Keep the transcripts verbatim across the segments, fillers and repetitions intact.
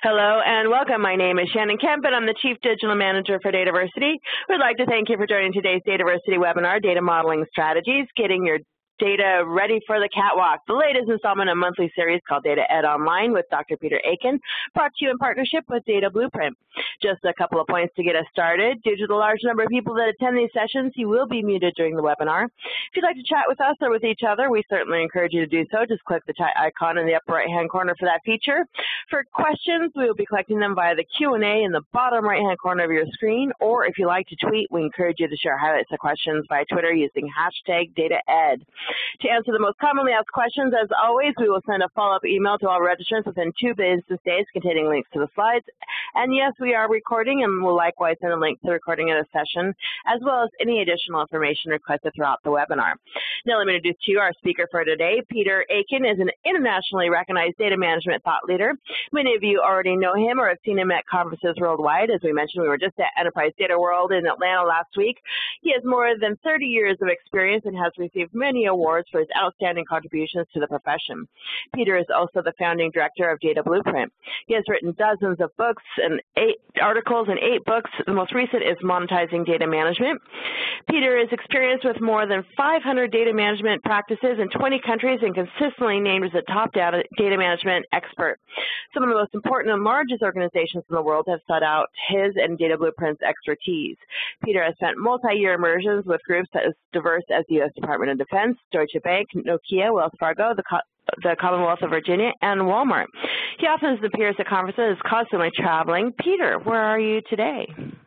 Hello and welcome. My name is Shannon Kemp and I'm the Chief Digital Manager for DATAVERSITY. We'd like to thank you for joining today's DATAVERSITY webinar, Data Modeling Strategies, Getting Your Data Ready for the Catwalk, the latest installment of a monthly series called Data Ed Online with Doctor Peter Aiken, brought to you in partnership with Data Blueprint. Just a couple of points to get us started. Due to the large number of people that attend these sessions, you will be muted during the webinar. If you'd like to chat with us or with each other, we certainly encourage you to do so. Just click the chat icon in the upper right-hand corner for that feature. For questions, we will be collecting them via the Q and A in the bottom right-hand corner of your screen, or if you like to tweet, we encourage you to share highlights of questions via Twitter using hashtag DataEd. To answer the most commonly asked questions, as always, we will send a follow-up email to all registrants within two business days containing links to the slides. And yes, we are recording and will likewise send a link to the recording of the session, as well as any additional information requested throughout the webinar. Now let me introduce to you our speaker for today. Peter Aiken is an internationally recognized data management thought leader. Many of you already know him or have seen him at conferences worldwide. As we mentioned, we were just at Enterprise Data World in Atlanta last week. He has more than thirty years of experience and has received many awards for his outstanding contributions to the profession. Peter is also the founding director of Data Blueprint. He has written dozens of books and eight articles and eight books. The most recent is Monetizing Data Management. Peter is experienced with more than five hundred data management practices in twenty countries and consistently named as a top data, data management expert. Some of the most important and largest organizations in the world have sought out his and Data Blueprint's expertise. Peter has spent multi-year immersions with groups as diverse as the U S Department of Defense, Deutsche Bank, Nokia, Wells Fargo, the, Co the Commonwealth of Virginia, and Walmart. He often appears at conferences, constantly traveling. Peter, where are you today?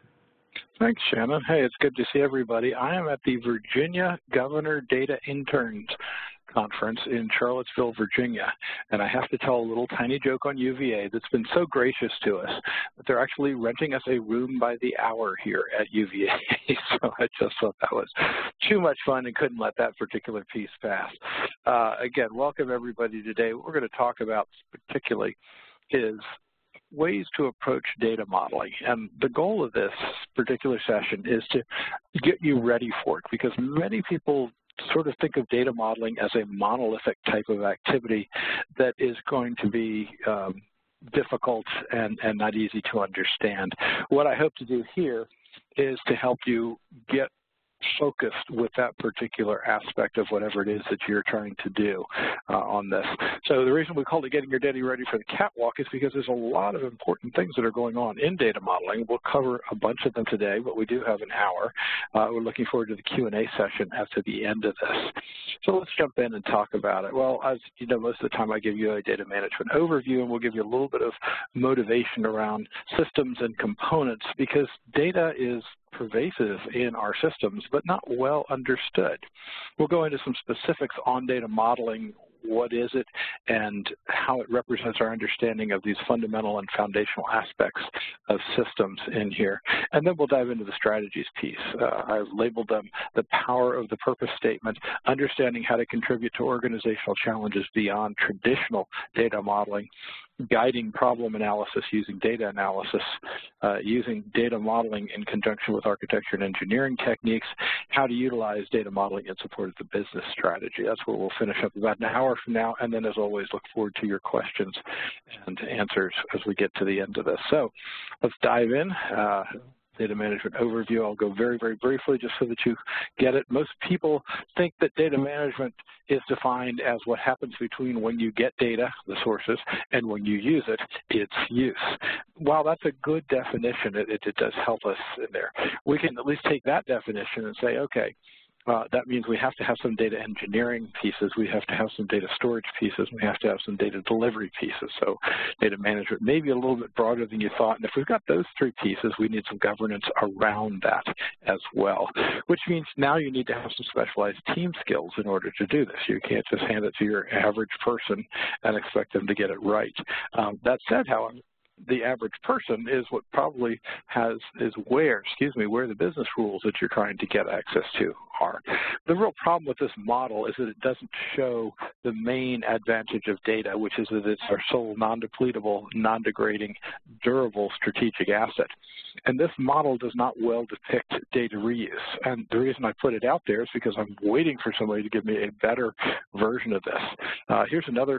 Thanks, Shannon. Hey, it's good to see everybody. I am at the Virginia Governor Data Interns Conference in Charlottesville, Virginia, and I have to tell a little tiny joke on U V A that's been so gracious to us that they're actually renting us a room by the hour here at U V A. So I just thought that was too much fun and couldn't let that particular piece pass. Uh, again, welcome everybody today. What we're going to talk about particularly is ways to approach data modeling. And the goal of this particular session is to get you ready for it, because many people sort of think of data modeling as a monolithic type of activity that is going to be um, difficult and, and not easy to understand. What I hope to do here is to help you get focused with that particular aspect of whatever it is that you're trying to do uh, on this. So the reason we called it Getting Your Data Ready for the Catwalk is because there's a lot of important things that are going on in data modeling. We'll cover a bunch of them today, but we do have an hour. Uh, we're looking forward to the Q and A session after the end of this. So let's jump in and talk about it. Well, as you know, most of the time I give you a data management overview, and we'll give you a little bit of motivation around systems and components, because data is pervasive in our systems, but not well understood. We'll go into some specifics on data modeling. What is it and how it represents our understanding of these fundamental and foundational aspects of systems in here. And then we'll dive into the strategies piece. Uh, I've labeled them the power of the purpose statement, understanding how to contribute to organizational challenges beyond traditional data modeling, guiding problem analysis using data analysis, uh, using data modeling in conjunction with architecture and engineering techniques, how to utilize data modeling in support of the business strategy. That's where we'll finish up about an hour from now, and then as always, look forward to your questions and answers as we get to the end of this. So let's dive in. Uh, Data management overview. I'll go very, very briefly just so that you get it. Most people think that data management is defined as what happens between when you get data, the sources, and when you use it, its use. While that's a good definition, it, it, it does help us in there. We can at least take that definition and say, okay, Uh, that means we have to have some data engineering pieces, we have to have some data storage pieces, we have to have some data delivery pieces. So data management may be a little bit broader than you thought, and if we've got those three pieces, we need some governance around that as well, which means now you need to have some specialized team skills in order to do this. You can't just hand it to your average person and expect them to get it right. Um, that said, however, the average person is what probably has, is where, excuse me, where the business rules that you're trying to get access to are. The real problem with this model is that it doesn't show the main advantage of data, which is that it's our sole non-depletable, non-degrading, durable strategic asset. And this model does not well depict data reuse. And the reason I put it out there is because I'm waiting for somebody to give me a better version of this. Uh, here's another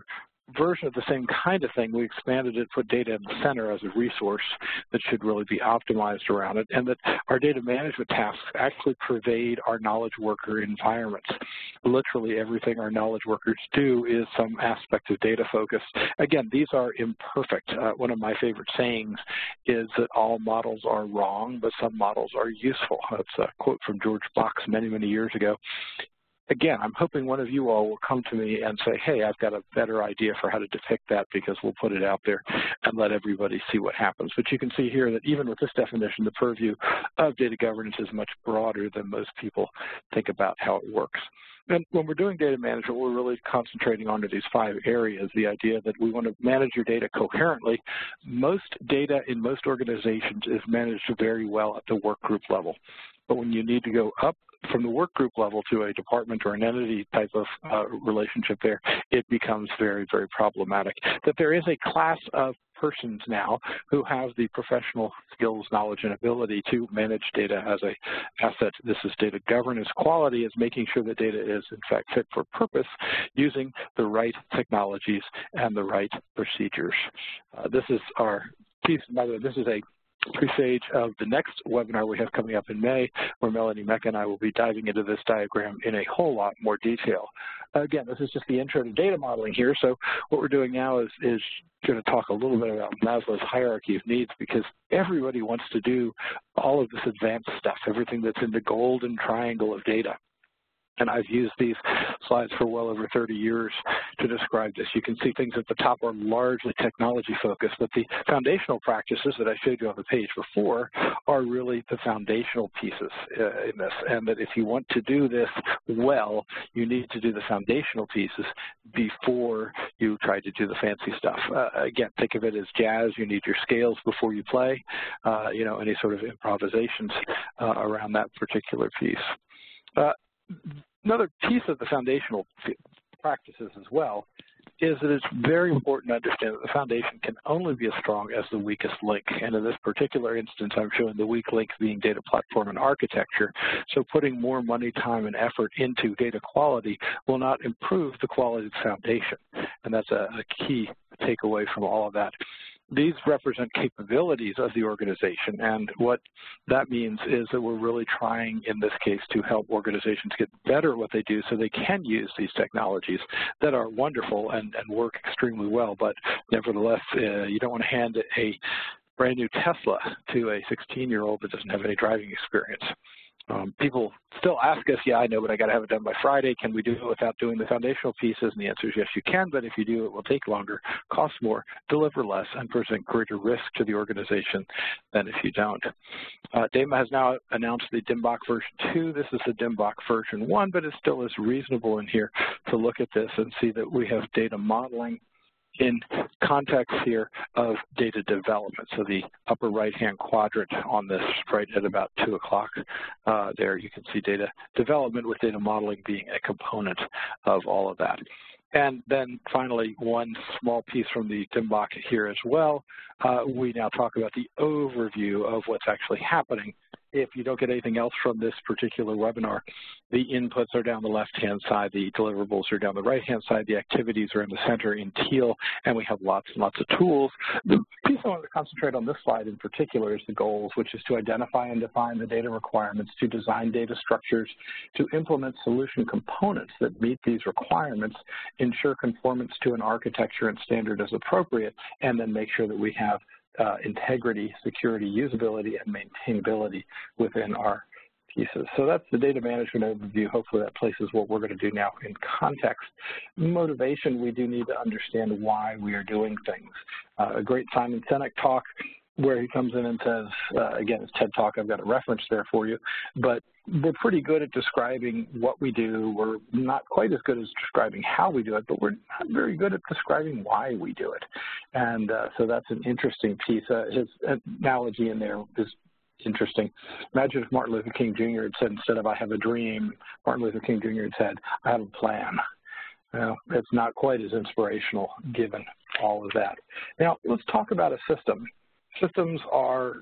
version of the same kind of thing. We expanded it, put data in the center as a resource that should really be optimized around it, and that our data management tasks actually pervade our knowledge worker environments. Literally everything our knowledge workers do is some aspect of data focus. Again, these are imperfect. Uh, one of my favorite sayings is that all models are wrong, but some models are useful. That's a quote from George Box many, many years ago. Again, I'm hoping one of you all will come to me and say, hey, I've got a better idea for how to depict that, because we'll put it out there and let everybody see what happens. But you can see here that even with this definition, the purview of data governance is much broader than most people think about how it works. And when we're doing data management, we're really concentrating onto these five areas, the idea that we want to manage your data coherently. Most data in most organizations is managed very well at the work group level. But when you need to go up from the work group level to a department or an entity type of uh, relationship there, it becomes very, very problematic. That there is a class of persons now who have the professional skills, knowledge, and ability to manage data as a asset. This is data governance. Quality is making sure that data is, in fact, fit for purpose using the right technologies and the right procedures. Uh, this is our piece. By the way, this is a presage of the next webinar we have coming up in May, where Melanie Mecca and I will be diving into this diagram in a whole lot more detail. Again, this is just the intro to data modeling here, so what we're doing now is, is going to talk a little bit about Maslow's hierarchy of needs, because everybody wants to do all of this advanced stuff, everything that's in the golden triangle of data. And I've used these slides for well over thirty years to describe this. You can see things at the top are largely technology focused, but the foundational practices that I showed you on the page before are really the foundational pieces uh, in this. And that if you want to do this well, you need to do the foundational pieces before you try to do the fancy stuff. Uh, again, think of it as jazz. You need your scales before you play, uh, you know, any sort of improvisations uh, around that particular piece. Uh, Another piece of the foundational practices as well is that it's very important to understand that the foundation can only be as strong as the weakest link. And in this particular instance, I'm showing the weak link being data platform and architecture. So putting more money, time, and effort into data quality will not improve the quality of the foundation. And that's a, a key takeaway from all of that. These represent capabilities of the organization, and what that means is that we're really trying, in this case, to help organizations get better at what they do so they can use these technologies that are wonderful and, and work extremely well, but nevertheless, uh, you don't want to hand a brand new Tesla to a sixteen-year-old that doesn't have any driving experience. Um, people still ask us, yeah, I know, but I got to have it done by Friday. Can we do it without doing the foundational pieces? And the answer is yes, you can, but if you do, it will take longer, cost more, deliver less, and present greater risk to the organization than if you don't. Uh, D A M A has now announced the D I M B O C version two. This is the D I M B O C version one, but it still is reasonable in here to look at this and see that we have data modeling in context here of data development. So the upper right-hand quadrant on this, right at about two o'clock uh, there, you can see data development with data modeling being a component of all of that. And then finally, one small piece from the D I M B O C here as well. Uh, we now talk about the overview of what's actually happening. If you don't get anything else from this particular webinar, the inputs are down the left-hand side, the deliverables are down the right-hand side, the activities are in the center in teal, and we have lots and lots of tools. The piece I want to concentrate on this slide in particular is the goals, which is to identify and define the data requirements, to design data structures, to implement solution components that meet these requirements, ensure conformance to an architecture and standard as appropriate, and then make sure that we have Uh, integrity, security, usability, and maintainability within our pieces. So that's the data management overview. Hopefully that places what we're going to do now in context. Motivation, we do need to understand why we are doing things. Uh, a great Simon Sinek talk where he comes in and says, uh, again, it's TED Talk, I've got a reference there for you, but we're pretty good at describing what we do. We're not quite as good as describing how we do it, but we're not very good at describing why we do it. And uh, so that's an interesting piece. Uh, his analogy in there is interesting. Imagine if Martin Luther King Junior had said, instead of I have a dream, Martin Luther King Junior had said, I have a plan. Well, it's not quite as inspirational given all of that. Now, let's talk about a system. Systems are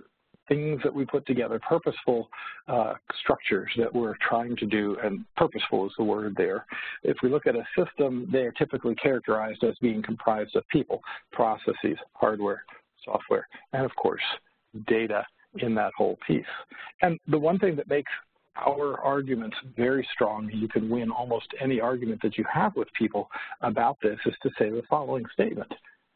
things that we put together, purposeful uh, structures that we're trying to do, and purposeful is the word there. If we look at a system, they are typically characterized as being comprised of people, processes, hardware, software, and of course, data in that whole piece. And the one thing that makes our arguments very strong, you can win almost any argument that you have with people about this, is to say the following statement: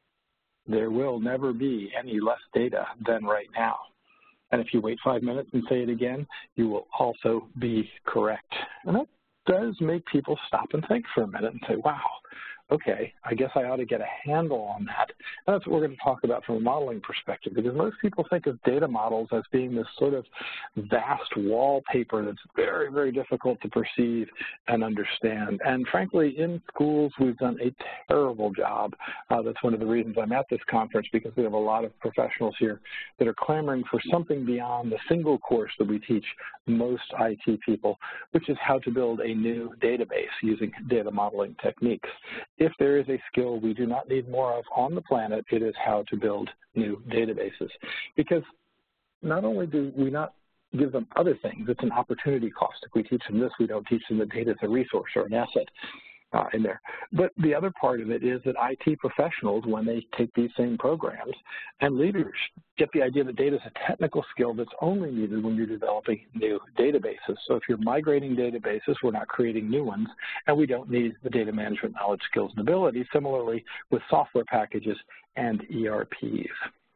there will never be any less data than right now. And if you wait five minutes and say it again, you will also be correct. And that does make people stop and think for a minute and say, wow, okay, I guess I ought to get a handle on that. And that's what we're going to talk about from a modeling perspective, because most people think of data models as being this sort of vast wallpaper that's very, very difficult to perceive and understand. And frankly, in schools, we've done a terrible job. Uh, that's one of the reasons I'm at this conference, because we have a lot of professionals here that are clamoring for something beyond the single course that we teach most I T people, which is how to build a new database using data modeling techniques. If there is a skill we do not need more of on the planet, it is how to build new databases. Because not only do we not give them other things, it's an opportunity cost. If we teach them this, we don't teach them that data is a resource or an asset uh, in there. But the other part of it is that I T professionals, when they take these same programs, and leaders get the idea that data is a technical skill that's only needed when you're developing new databases. So if you're migrating databases, we're not creating new ones, and we don't need the data management knowledge, skills, and abilities. Similarly with software packages and E R Ps.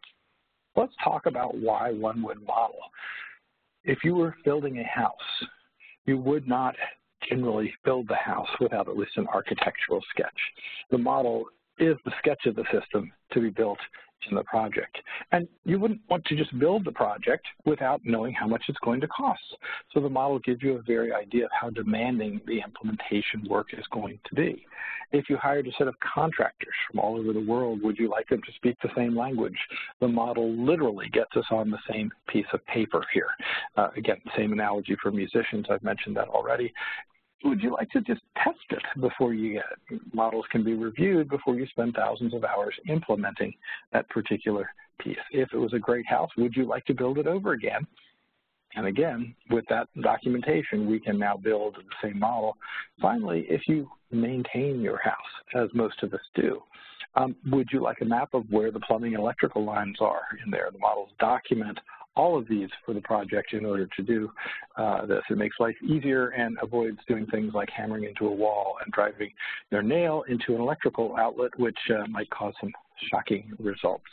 Let's talk about why one would model. If you were building a house, you would not generally build the house without at least an architectural sketch. The model is the sketch of the system to be built in the project. And you wouldn't want to just build the project without knowing how much it's going to cost. So the model gives you a very idea of how demanding the implementation work is going to be. If you hired a set of contractors from all over the world, would you like them to speak the same language? The model literally gets us on the same piece of paper here. Uh, again, same analogy for musicians. I've mentioned that already. Would you like to just test it before you get it? Models can be reviewed before you spend thousands of hours implementing that particular piece. If it was a great house, would you like to build it over again? And again, with that documentation, we can now build the same model. Finally, if you maintain your house, as most of us do, um, would you like a map of where the plumbing and electrical lines are in there? The models document all of these for the project in order to do uh, this. It makes life easier and avoids doing things like hammering into a wall and driving your nail into an electrical outlet, which uh, might cause some shocking results.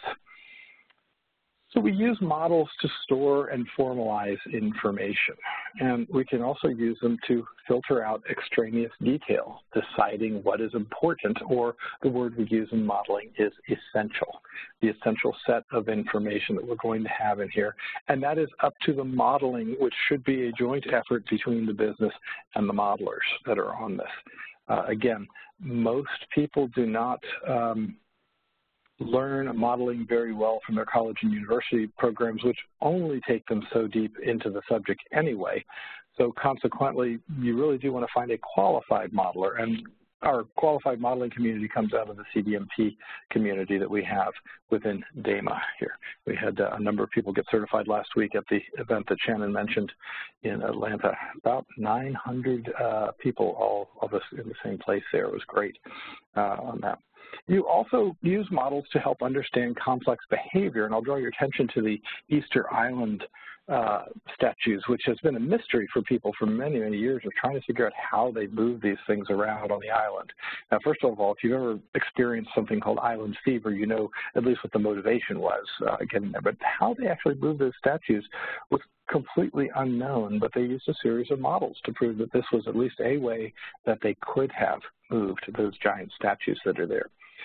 So we use models to store and formalize information, and we can also use them to filter out extraneous detail, deciding what is important, or the word we use in modeling is essential, the essential set of information that we're going to have in here. And that is up to the modeling, which should be a joint effort between the business and the modelers that are on this. Uh, again, most people do not um, learn modeling very well from their college and university programs, which only take them so deep into the subject anyway. So consequently, you really do want to find a qualified modeler. And our qualified modeling community comes out of the C D M P community that we have within DAMA here. We had uh, a number of people get certified last week at the event that Shannon mentioned in Atlanta. About nine hundred uh, people, all of us in the same place there. It was great uh, on that. You also use models to help understand complex behavior, and I'll draw your attention to the Easter Island uh, statues, which has been a mystery for people for many, many years of trying to figure out how they move these things around on the island. Now, first of all, if you've ever experienced something called island fever, you know at least what the motivation was uh, getting there. But how they actually move those statues was completely unknown, but they used a series of models to prove that this was at least a way that they could have moved those giant statues that are there.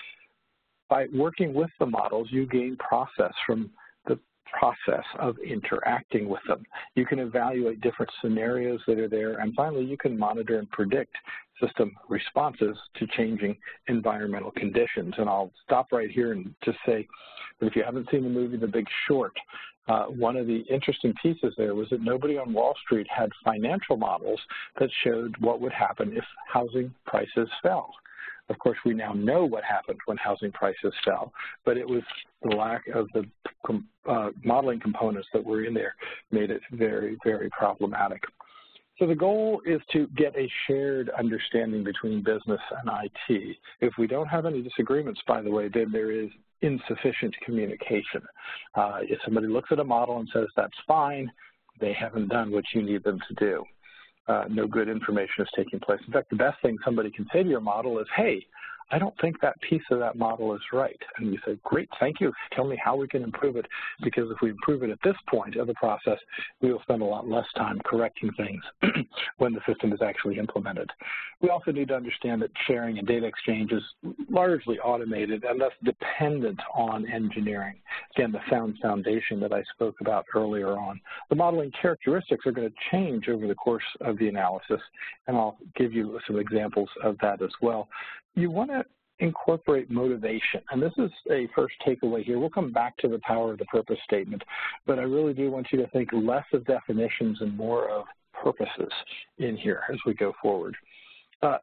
By working with the models, you gain process from the process of interacting with them. You can evaluate different scenarios that are there, and finally, you can monitor and predict system responses to changing environmental conditions. And I'll stop right here and just say that if you haven't seen the movie The Big Short, uh, one of the interesting pieces there was that nobody on Wall Street had financial models that showed what would happen if housing prices fell. Of course, we now know what happened when housing prices fell, but it was the lack of the com uh, modeling components that were in there made it very, very problematic. So the goal is to get a shared understanding between business and I T. If we don't have any disagreements, by the way, then there is insufficient communication. Uh, if somebody looks at a model and says that's fine, they haven't done what you need them to do. Uh, no good information is taking place. In fact, the best thing somebody can say to your model is, hey, I don't think that piece of that model is right. And you say, great, thank you. Tell me how we can improve it, because if we improve it at this point of the process, we will spend a lot less time correcting things when the system is actually implemented. We also need to understand that sharing and data exchange is largely automated and thus dependent on engineering. Again, the sound foundation that I spoke about earlier on. The modeling characteristics are going to change over the course of the analysis, and I'll give you some examples of that as well. You want to incorporate motivation, and this is a first takeaway here. We'll come back to the power of the purpose statement, but I really do want you to think less of definitions and more of purposes in here as we go forward. Uh,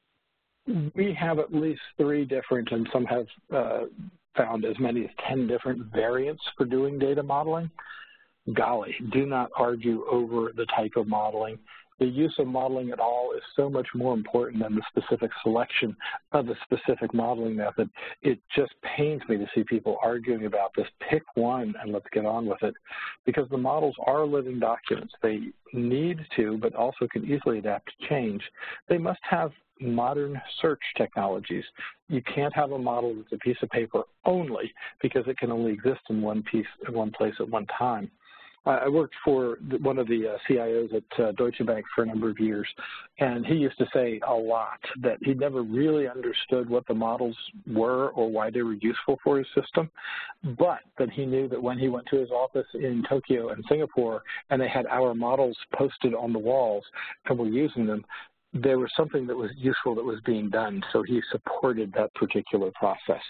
we have at least three different, and some have uh, found as many as ten different variants for doing data modeling. Golly, do not argue over the type of modeling. The use of modeling at all is so much more important than the specific selection of a specific modeling method. It just pains me to see people arguing about this. Pick one and let's get on with it, because the models are living documents. They need to, but also can easily adapt to change. They must have modern search technologies. You can't have a model that's a piece of paper only, because it can only exist in one piece, in one place at one time. I worked for one of the uh, C I Os at uh, Deutsche Bank for a number of years, and he used to say a lot that he never really understood what the models were or why they were useful for his system, but that he knew that when he went to his office in Tokyo and Singapore and they had our models posted on the walls and were using them, there was something that was useful that was being done, so he supported that particular process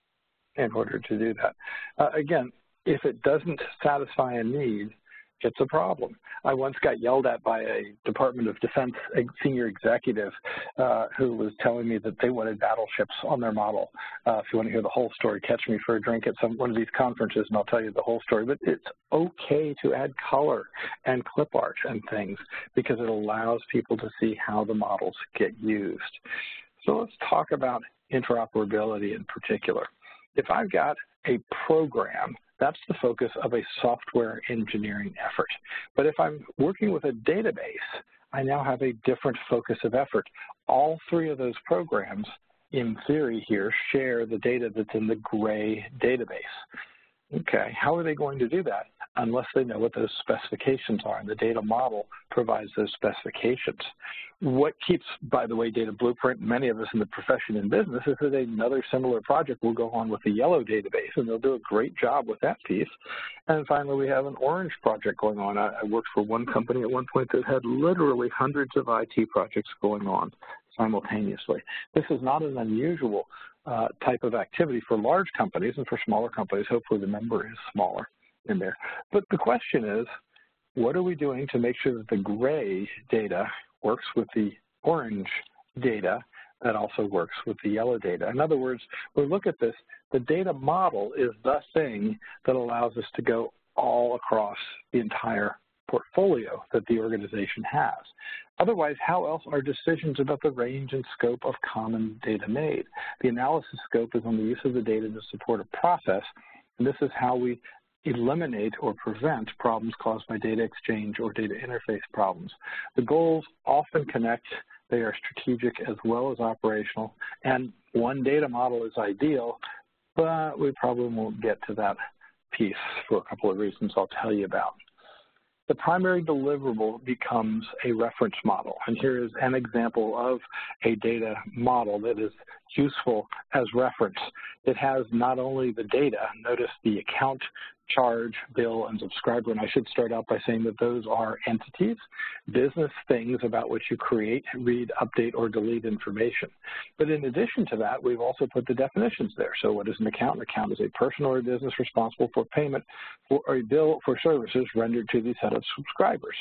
in order to do that. Uh, again, if it doesn't satisfy a need, it's a problem. I once got yelled at by a Department of Defense senior executive uh, who was telling me that they wanted battleships on their model. Uh, if you want to hear the whole story, catch me for a drink at some one of these conferences and I'll tell you the whole story. But it's okay to add color and clip art and things, because it allows people to see how the models get used. So let's talk about interoperability in particular. If I've got a program, that's the focus of a software engineering effort. But if I'm working with a database, I now have a different focus of effort. All three of those programs, in theory here, share the data that's in the gray database. Okay, how are they going to do that? Unless they know what those specifications are, and the data model provides those specifications. What keeps, by the way, Data Blueprint, many of us in the profession and business, is that another similar project will go on with the yellow database, and they'll do a great job with that piece. And finally, we have an orange project going on. I, I worked for one company at one point that had literally hundreds of I T projects going on simultaneously. This is not an unusual uh, type of activity for large companies, and for smaller companies, hopefully the number is smaller in there. But the question is, what are we doing to make sure that the gray data works with the orange data that also works with the yellow data? In other words, when we look at this, the data model is the thing that allows us to go all across the entire portfolio that the organization has. Otherwise, how else are decisions about the range and scope of common data made? The analysis scope is on the use of the data to support a process, and this is how we eliminate or prevent problems caused by data exchange or data interface problems. The goals often connect. They are strategic as well as operational, and one data model is ideal, but we probably won't get to that piece for a couple of reasons I'll tell you about. The primary deliverable becomes a reference model, and here is an example of a data model that is useful as reference. It has not only the data, notice the account, charge, bill, and subscriber, and I should start out by saying that those are entities, business things about which you create, read, update, or delete information. But in addition to that, we've also put the definitions there. So what is an account? An account is a person or a business responsible for payment for a bill for services rendered to the set of subscribers.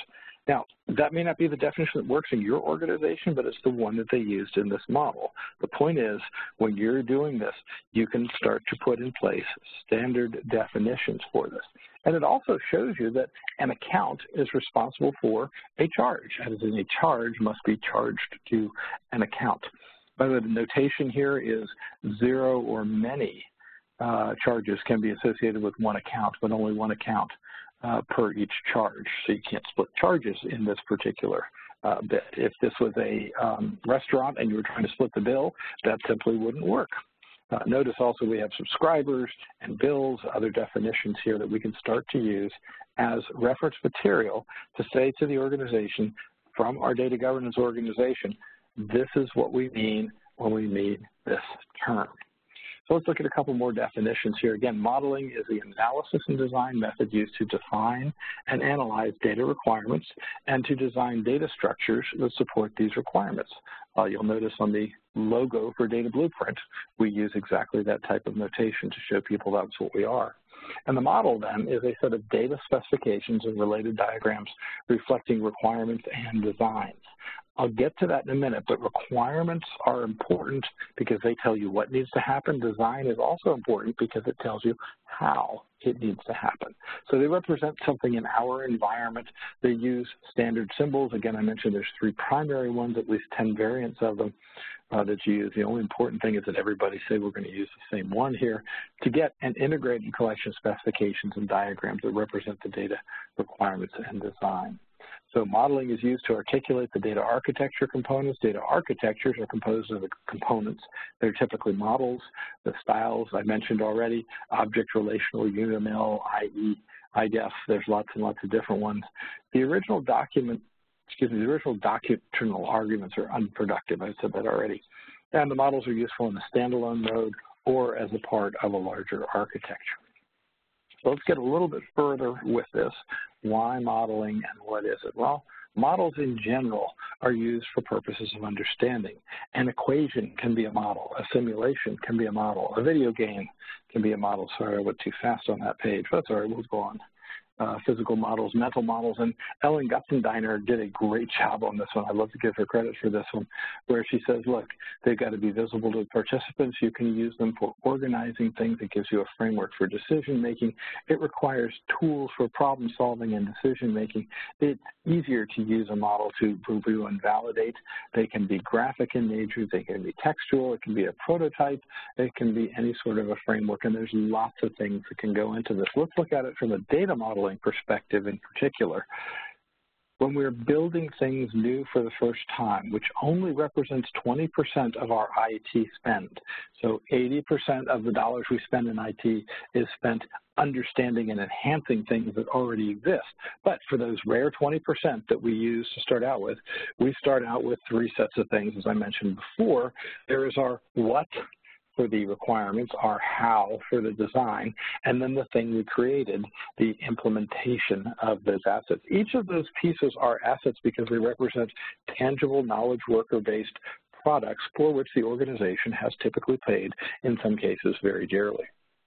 Now, that may not be the definition that works in your organization, but it's the one that they used in this model. The point is, when you're doing this, you can start to put in place standard definitions for this. And it also shows you that an account is responsible for a charge, as in a charge must be charged to an account. By the way, the notation here is zero or many uh, charges can be associated with one account, but only one account Uh, per each charge, so you can't split charges in this particular uh, bit. If this was a um, restaurant and you were trying to split the bill, that simply wouldn't work. Uh, notice also we have subscribers and bills, other definitions here that we can start to use as reference material to say to the organization from our data governance organization, this is what we mean when we mean this term. So let's look at a couple more definitions here. Again, modeling is the analysis and design method used to define and analyze data requirements and to design data structures that support these requirements. Uh, you'll notice on the logo for Data Blueprint, we use exactly that type of notation to show people that's what we are. And the model then is a set of data specifications and related diagrams reflecting requirements and designs. I'll get to that in a minute, but requirements are important because they tell you what needs to happen. Design is also important because it tells you how it needs to happen. So they represent something in our environment. They use standard symbols. Again, I mentioned there's three primary ones, at least ten variants of them uh, that you use. The only important thing is that everybody say we're going to use the same one here to get an integrated collection of specifications and diagrams that represent the data requirements and design. So modeling is used to articulate the data architecture components. Data architectures are composed of the components. They're typically models, the styles I mentioned already, object relational, U M L, I E, I D E F, there's lots and lots of different ones. The original document, excuse me, the original doctrinal arguments are unproductive. I said that already. And the models are useful in a standalone mode or as a part of a larger architecture. So let's get a little bit further with this. Why modeling and what is it? Well, models in general are used for purposes of understanding. An equation can be a model. A simulation can be a model. A video game can be a model. Sorry, I went too fast on that page. That's all right, we'll go on. Uh, physical models, mental models, and Ellen Gutzendiner did a great job on this one. I'd love to give her credit for this one, where she says, look, they've got to be visible to the participants. You can use them for organizing things. It gives you a framework for decision making. It requires tools for problem solving and decision making. It's easier to use a model to review and validate. They can be graphic in nature. They can be textual. It can be a prototype. It can be any sort of a framework, and there's lots of things that can go into this. Let's look at it from a data modeling perspective in particular. When we're building things new for the first time, which only represents twenty percent of our I T spend, so eighty percent of the dollars we spend in I T is spent understanding and enhancing things that already exist. But for those rare twenty percent that we use to start out with, we start out with three sets of things, as I mentioned before. There is our what for the requirements, our how for the design, and then the thing we created, the implementation of those assets. Each of those pieces are assets because they represent tangible knowledge worker-based products for which the organization has typically paid, in some cases, very dearly.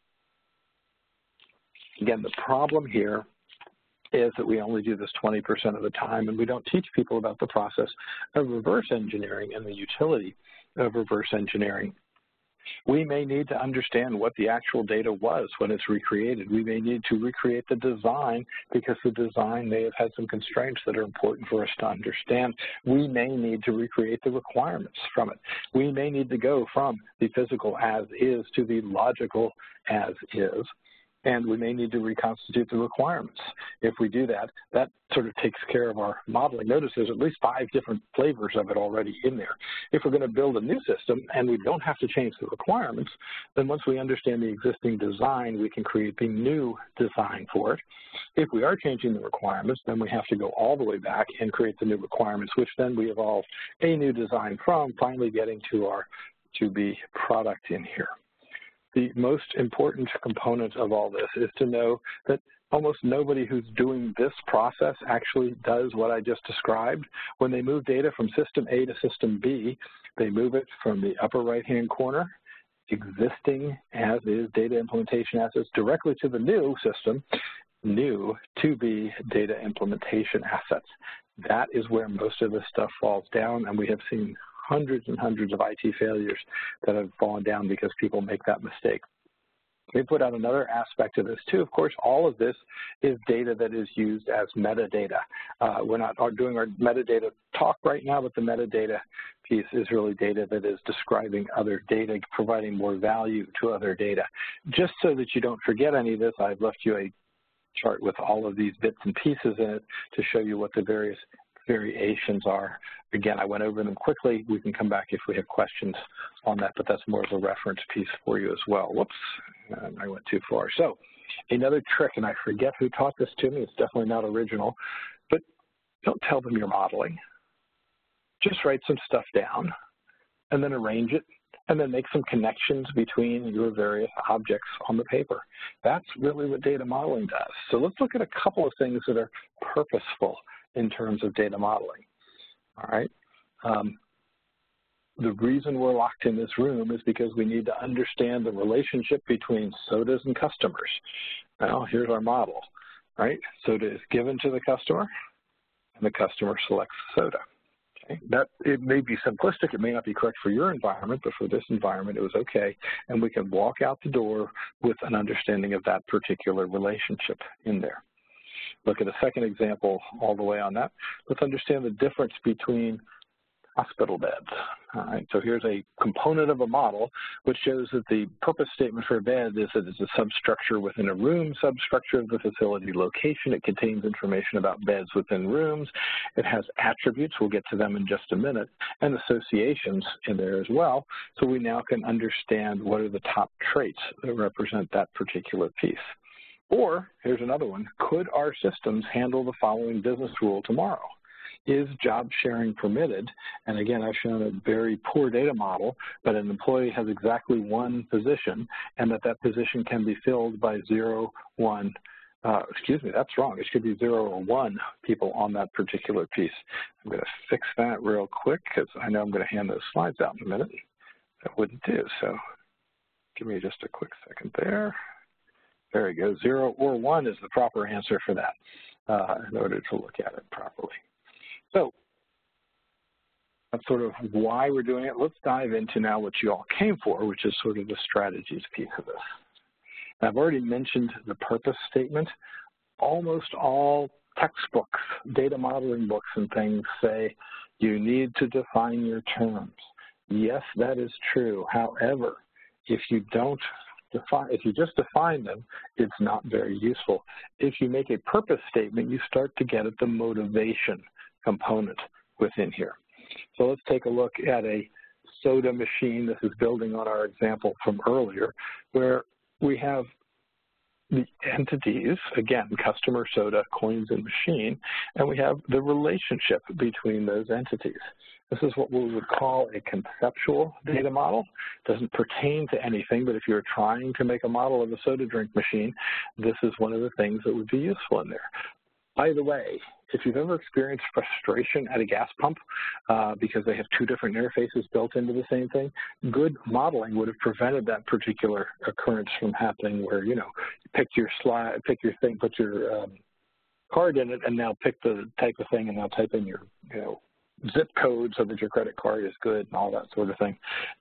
Again, the problem here is that we only do this twenty percent of the time, and we don't teach people about the process of reverse engineering and the utility of reverse engineering. We may need to understand what the actual data was when it's recreated. We may need to recreate the design because the design may have had some constraints that are important for us to understand. We may need to recreate the requirements from it. We may need to go from the physical as is to the logical as is. And we may need to reconstitute the requirements. If we do that, that sort of takes care of our modeling. Notice there's at least five different flavors of it already in there. If we're going to build a new system and we don't have to change the requirements, then once we understand the existing design, we can create the new design for it. If we are changing the requirements, then we have to go all the way back and create the new requirements, which then we evolve a new design from, finally getting to our to-be product in here. The most important component of all this is to know that almost nobody who's doing this process actually does what I just described. When they move data from system A to system B, they move it from the upper right-hand corner, existing as is data implementation assets, directly to the new system, new to be data implementation assets. That is where most of this stuff falls down, and we have seen hundreds and hundreds of I T failures that have fallen down because people make that mistake. We put out another aspect of this too. Of course, all of this is data that is used as metadata. Uh, we're not doing our metadata talk right now, but the metadata piece is really data that is describing other data, providing more value to other data. Just so that you don't forget any of this, I've left you a chart with all of these bits and pieces in it to show you what the various variations are. Again, I went over them quickly. We can come back if we have questions on that, but that's more of a reference piece for you as well. Whoops, I went too far. So another trick, and I forget who taught this to me. It's definitely not original, but don't tell them you're modeling. Just write some stuff down and then arrange it and then make some connections between your various objects on the paper. That's really what data modeling does. So let's look at a couple of things that are purposeful in terms of data modeling. All right. Um, the reason we're locked in this room is because we need to understand the relationship between sodas and customers. Now, here's our model, right? Soda is given to the customer, and the customer selects soda. Okay? That, it may be simplistic, it may not be correct for your environment, but for this environment, it was okay. And we can walk out the door with an understanding of that particular relationship in there. Look at a second example all the way on that. Let's understand the difference between hospital beds. All right, so here's a component of a model which shows that the purpose statement for a bed is that it's a substructure within a room, substructure of the facility location. It contains information about beds within rooms. It has attributes, we'll get to them in just a minute, and associations in there as well. So we now can understand what are the top traits that represent that particular piece. Or, here's another one, could our systems handle the following business rule tomorrow? Is job sharing permitted? And again, I've shown a very poor data model, but an employee has exactly one position, and that that position can be filled by zero, one, uh, excuse me, that's wrong. It should be zero or one people on that particular piece. I'm going to fix that real quick because I know I'm going to hand those slides out in a minute. That wouldn't do, so give me just a quick second there. There we go. Zero or one is the proper answer for that uh, in order to look at it properly. So that's sort of why we're doing it. Let's dive into now what you all came for, which is sort of the strategies piece of this. Now, I've already mentioned the purpose statement. Almost all textbooks, data modeling books and things say you need to define your terms. Yes, that is true. However, if you don't Define, if you just define them, it's not very useful. If you make a purpose statement, you start to get at the motivation component within here. So let's take a look at a soda machine. This is building on our example from earlier, where we have the entities, again, customer, soda, coins, and machine, and we have the relationship between those entities. This is what we would call a conceptual data model. It doesn't pertain to anything, but if you're trying to make a model of a soda drink machine, this is one of the things that would be useful in there. By the way, if you've ever experienced frustration at a gas pump uh, because they have two different interfaces built into the same thing, good modeling would have prevented that particular occurrence from happening where, you know, you pick your slide, pick your thing, put your um, card in it, and now pick the type of thing and now type in your, you know, zip code so that your credit card is good and all that sort of thing.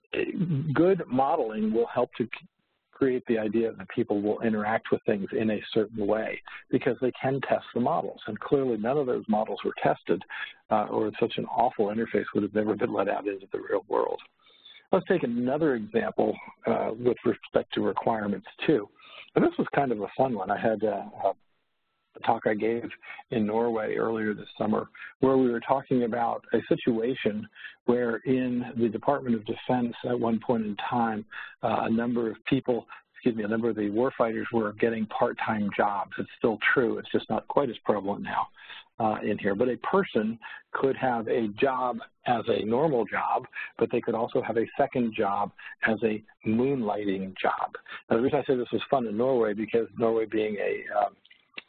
Good modeling will help to create the idea that people will interact with things in a certain way because they can test the models. And clearly none of those models were tested uh, or such an awful interface would have never been let out into the real world. Let's take another example uh, with respect to requirements too. And this was kind of a fun one. I had uh, a talk I gave in Norway earlier this summer where we were talking about a situation where in the Department of Defense at one point in time, uh, a number of people, excuse me, a number of the warfighters were getting part-time jobs. It's still true. It's just not quite as prevalent now uh, in here. But a person could have a job as a normal job, but they could also have a second job as a moonlighting job. Now, the reason I say this was fun in Norway because Norway being a um,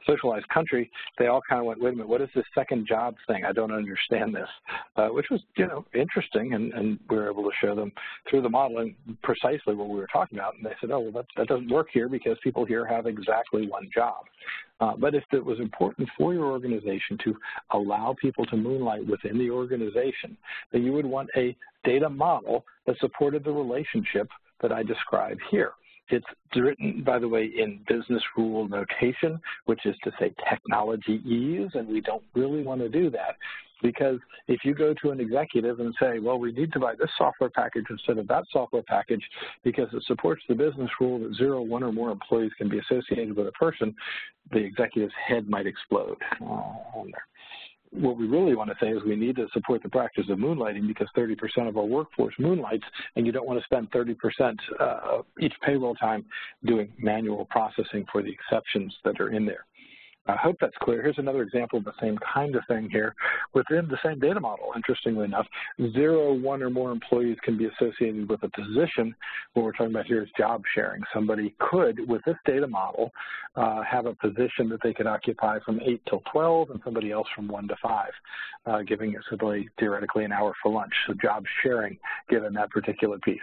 socialized country, they all kind of went, wait a minute, what is this second job thing? I don't understand this, uh, which was, you know, interesting, and, and we were able to show them through the modeling precisely what we were talking about, and they said, oh, well, that, that doesn't work here because people here have exactly one job. Uh, but if it was important for your organization to allow people to moonlight within the organization, then you would want a data model that supported the relationship that I described here. It's written, by the way, in business rule notation, which is to say technology ease, and we don't really want to do that, because if you go to an executive and say, well, we need to buy this software package instead of that software package because it supports the business rule that zero, one, or more employees can be associated with a person, the executive's head might explode uh, on there. What we really want to say is we need to support the practice of moonlighting because thirty percent of our workforce moonlights, and you don't want to spend thirty percent uh, of each payroll time doing manual processing for the exceptions that are in there. I hope that's clear. Here's another example of the same kind of thing here within the same data model. Interestingly enough, zero, one, or more employees can be associated with a position. What we're talking about here is job sharing. Somebody could, with this data model, uh, have a position that they could occupy from eight till twelve and somebody else from one to five, uh, giving it simply theoretically an hour for lunch. So job sharing given that particular piece.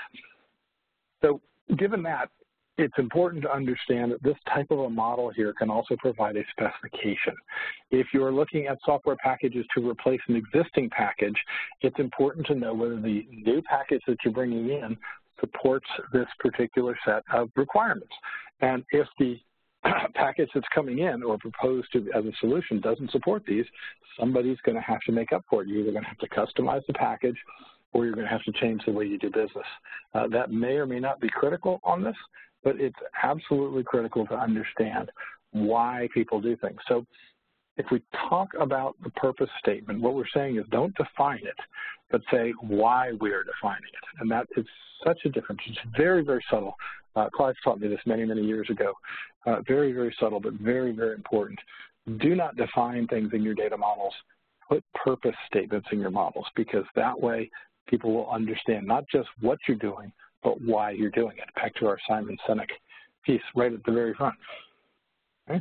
So given that, it's important to understand that this type of a model here can also provide a specification. If you're looking at software packages to replace an existing package, it's important to know whether the new package that you're bringing in supports this particular set of requirements. And if the package that's coming in or proposed to, as a solution doesn't support these, somebody's going to have to make up for it. You're either going to have to customize the package or you're going to have to change the way you do business. Uh, that may or may not be critical on this, but it's absolutely critical to understand why people do things. So if we talk about the purpose statement, what we're saying is don't define it, but say why we're defining it. And that is such a difference. It's very, very subtle. Uh, Clive taught me this many, many years ago. Uh, very, very subtle, but very, very important. Do not define things in your data models. Put purpose statements in your models, because that way people will understand not just what you're doing, but why you're doing it. Back to our Simon Sinek piece right at the very front. Okay?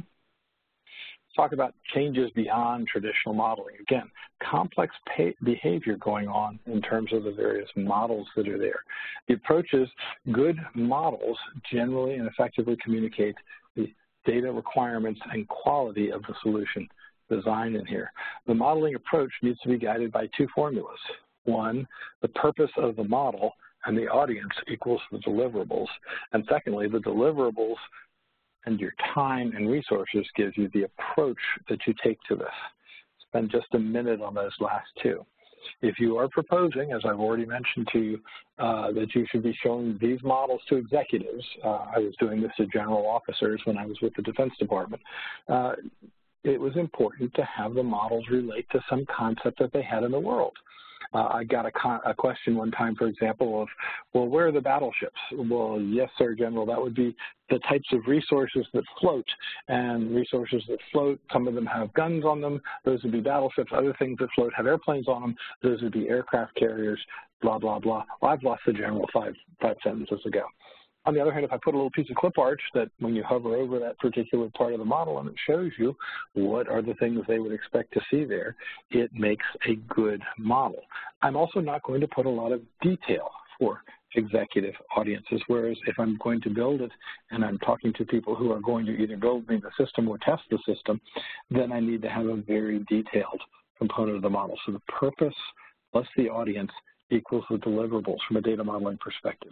Talk about changes beyond traditional modeling. Again, complex pay behavior going on in terms of the various models that are there. The approach is good models generally and effectively communicate the data requirements and quality of the solution design in here. The modeling approach needs to be guided by two formulas. One, the purpose of the model and the audience equals the deliverables. And secondly, the deliverables and your time and resources gives you the approach that you take to this. Spend just a minute on those last two. If you are proposing, as I've already mentioned to you, uh, that you should be showing these models to executives, uh, I was doing this to general officers when I was with the Defense Department, uh, it was important to have the models relate to some concept that they had in the world. Uh, I got a, con a question one time, for example, of, well, where are the battleships? Well, yes, sir, General, that would be the types of resources that float. And resources that float, some of them have guns on them. Those would be battleships. Other things that float have airplanes on them. Those would be aircraft carriers, blah, blah, blah. Well, I've lost the General five, five sentences ago. On the other hand, if I put a little piece of clip art that when you hover over that particular part of the model and it shows you what are the things they would expect to see there, it makes a good model. I'm also not going to put a lot of detail for executive audiences, whereas if I'm going to build it and I'm talking to people who are going to either build me the system or test the system, then I need to have a very detailed component of the model. So the purpose plus the audience equals the deliverables from a data modeling perspective.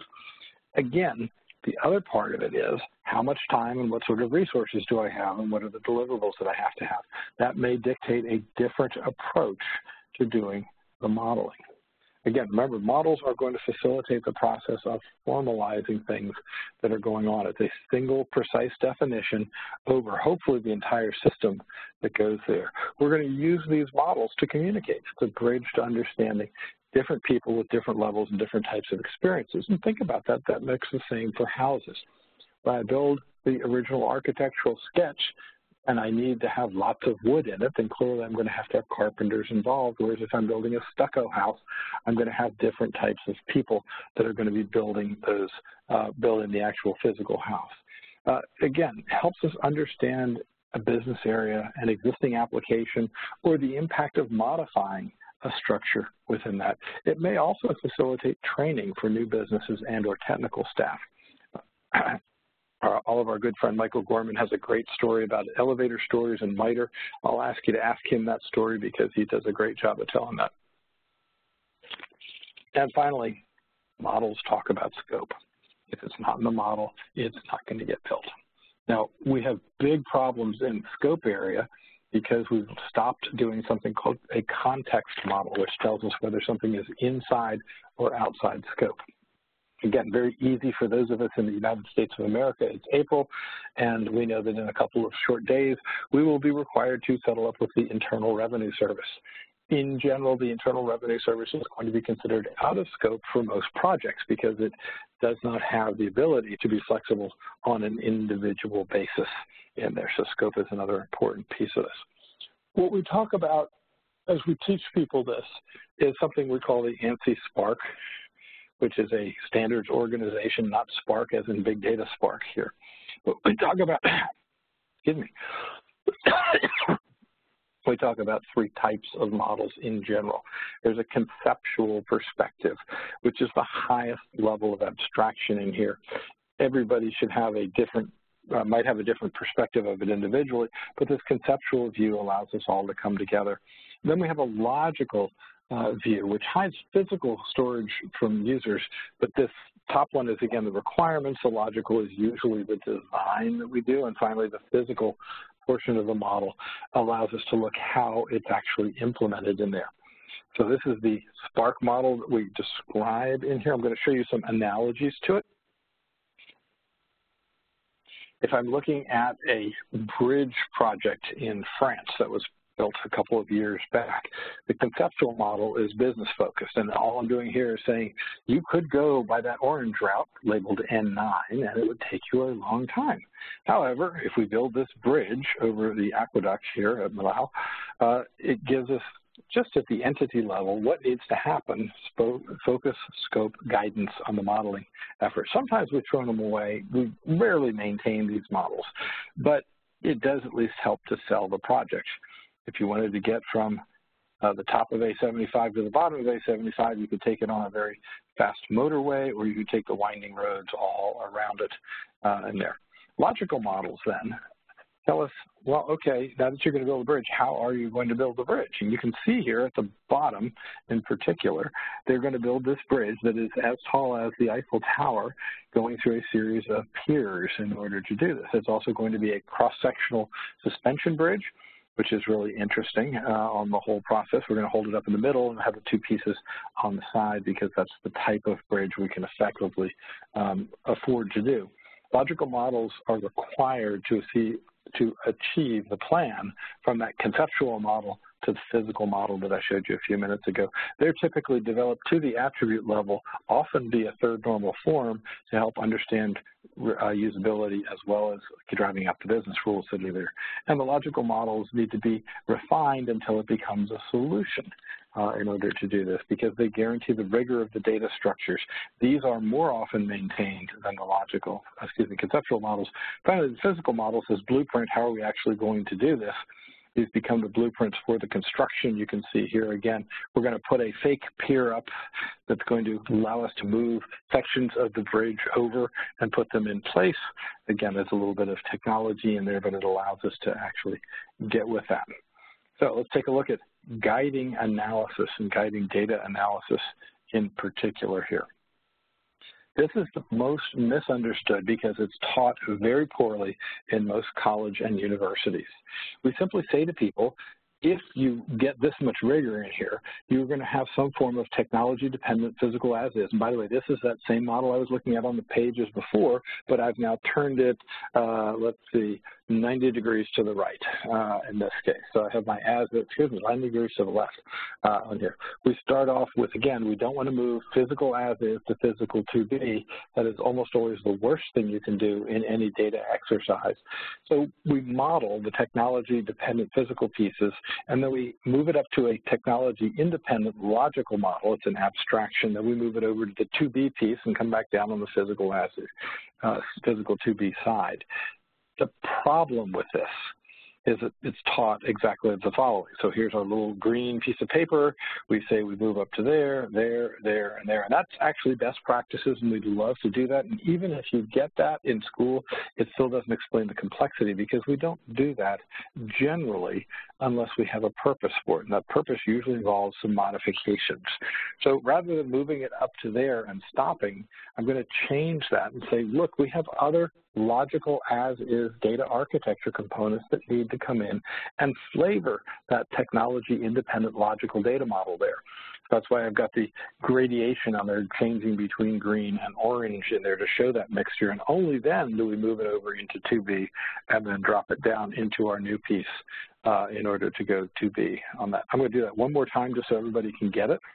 Again, the other part of it is how much time and what sort of resources do I have and what are the deliverables that I have to have. That may dictate a different approach to doing the modeling. Again, remember, models are going to facilitate the process of formalizing things that are going on. It's a single precise definition over hopefully the entire system that goes there. We're going to use these models to communicate, to bridge to understanding different people with different levels and different types of experiences. And think about that, that makes the same for houses. When I build the original architectural sketch and I need to have lots of wood in it, then clearly I'm going to have to have carpenters involved, whereas if I'm building a stucco house, I'm going to have different types of people that are going to be building those, uh, building the actual physical house. Uh, again, helps us understand a business area, an existing application, or the impact of modifying a structure within that. It may also facilitate training for new businesses and or technical staff. All of our good friend Michael Gorman has a great story about elevator stories in MITRE. I'll ask you to ask him that story because he does a great job of telling that. And finally, models talk about scope. If it's not in the model, it's not going to get built. Now, we have big problems in scope area because we've stopped doing something called a context model, which tells us whether something is inside or outside scope. Again, very easy for those of us in the United States of America. It's April, and we know that in a couple of short days, we will be required to settle up with the Internal Revenue Service. In general, the Internal Revenue Service is going to be considered out of scope for most projects because it does not have the ability to be flexible on an individual basis in there. So scope is another important piece of this. What we talk about as we teach people this is something we call the ANSI SPARC, which is a standards organization, not Spark as in big data Spark here. But we talk about, excuse me, we talk about three types of models in general. There's a conceptual perspective, which is the highest level of abstraction in here. Everybody should have a different, uh, might have a different perspective of it individually, but this conceptual view allows us all to come together. Then we have a logical uh, view, which hides physical storage from users, but this top one is, again, the requirements. The logical is usually the design that we do, and finally the physical portion of the model allows us to look how it's actually implemented in there. So this is the Spark model that we describe in here. I'm going to show you some analogies to it. If I'm looking at a bridge project in France that was built a couple of years back, the conceptual model is business focused, and all I'm doing here is saying you could go by that orange route labeled N nine and it would take you a long time. However, if we build this bridge over the aqueduct here at Millau, uh, it gives us just at the entity level what needs to happen, focus, scope, guidance on the modeling effort. Sometimes we've thrown them away. We rarely maintain these models, but it does at least help to sell the project. If you wanted to get from uh, the top of A seventy-five to the bottom of A seventy-five, you could take it on a very fast motorway, or you could take the winding roads all around it uh, in there. Logical models then tell us, well, okay, now that you're going to build a bridge, how are you going to build the bridge? And you can see here at the bottom in particular, they're going to build this bridge that is as tall as the Eiffel Tower, going through a series of piers in order to do this. It's also going to be a cross-sectional suspension bridge, which is really interesting uh, on the whole process. We're going to hold it up in the middle and have the two pieces on the side because that's the type of bridge we can effectively um, afford to do. Logical models are required to see to achieve the plan from that conceptual model to the physical model that I showed you a few minutes ago. They're typically developed to the attribute level, often via third normal form, to help understand uh, usability as well as driving out the business rules that are there. And the logical models need to be refined until it becomes a solution uh, in order to do this, because they guarantee the rigor of the data structures. These are more often maintained than the logical, excuse me, conceptual models. Finally, the physical model says blueprint, how are we actually going to do this? These become the blueprints for the construction. You can see here again, we're going to put a fake pier up that's going to allow us to move sections of the bridge over and put them in place. Again, there's a little bit of technology in there, but it allows us to actually get with that. So let's take a look at guiding analysis and guiding data analysis in particular here. This is the most misunderstood because it's taught very poorly in most college and universities. We simply say to people, if you get this much rigor in here, you're going to have some form of technology-dependent physical as is. And by the way, this is that same model I was looking at on the pages before, but I've now turned it, uh, let's see, ninety degrees to the right uh, in this case. So I have my as, excuse me, ninety degrees to the left uh, on here. We start off with, again, we don't want to move physical as is to physical to be. That is almost always the worst thing you can do in any data exercise. So we model the technology-dependent physical pieces, and then we move it up to a technology-independent logical model. It's an abstraction. Then we move it over to the to be piece and come back down on the physical as is, uh, physical to be side. The problem with this is that it's taught exactly the following. So here's our little green piece of paper. We say we move up to there, there, there, and there. And that's actually best practices, and we'd love to do that. And even if you get that in school, it still doesn't explain the complexity, because we don't do that generally unless we have a purpose for it. And that purpose usually involves some modifications. So rather than moving it up to there and stopping, I'm going to change that and say, look, we have other logical as-is data architecture components that need to come in and flavor that technology-independent logical data model there. So that's why I've got the gradation on there changing between green and orange in there to show that mixture, and only then do we move it over into two B and then drop it down into our new piece uh, in order to go two B on that. I'm going to do that one more time just so everybody can get it.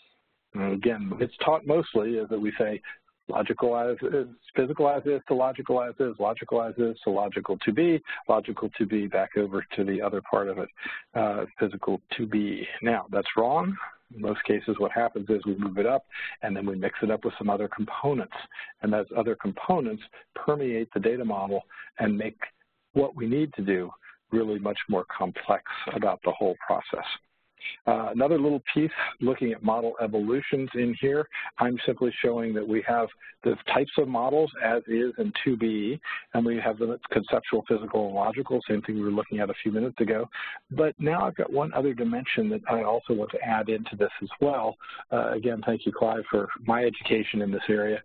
And again, it's taught mostly is that we say logical as is, physical as is to logical as is, logical as is to logical to be, logical to be back over to the other part of it, uh, physical to be. Now, that's wrong. In most cases, what happens is we move it up and then we mix it up with some other components. And those other components permeate the data model and make what we need to do really much more complex about the whole process. Uh, another little piece looking at model evolutions in here, I'm simply showing that we have the types of models as is and to be, and we have the conceptual, physical, and logical, same thing we were looking at a few minutes ago. But now I've got one other dimension that I also want to add into this as well. Uh, again, thank you, Clive, for my education in this area.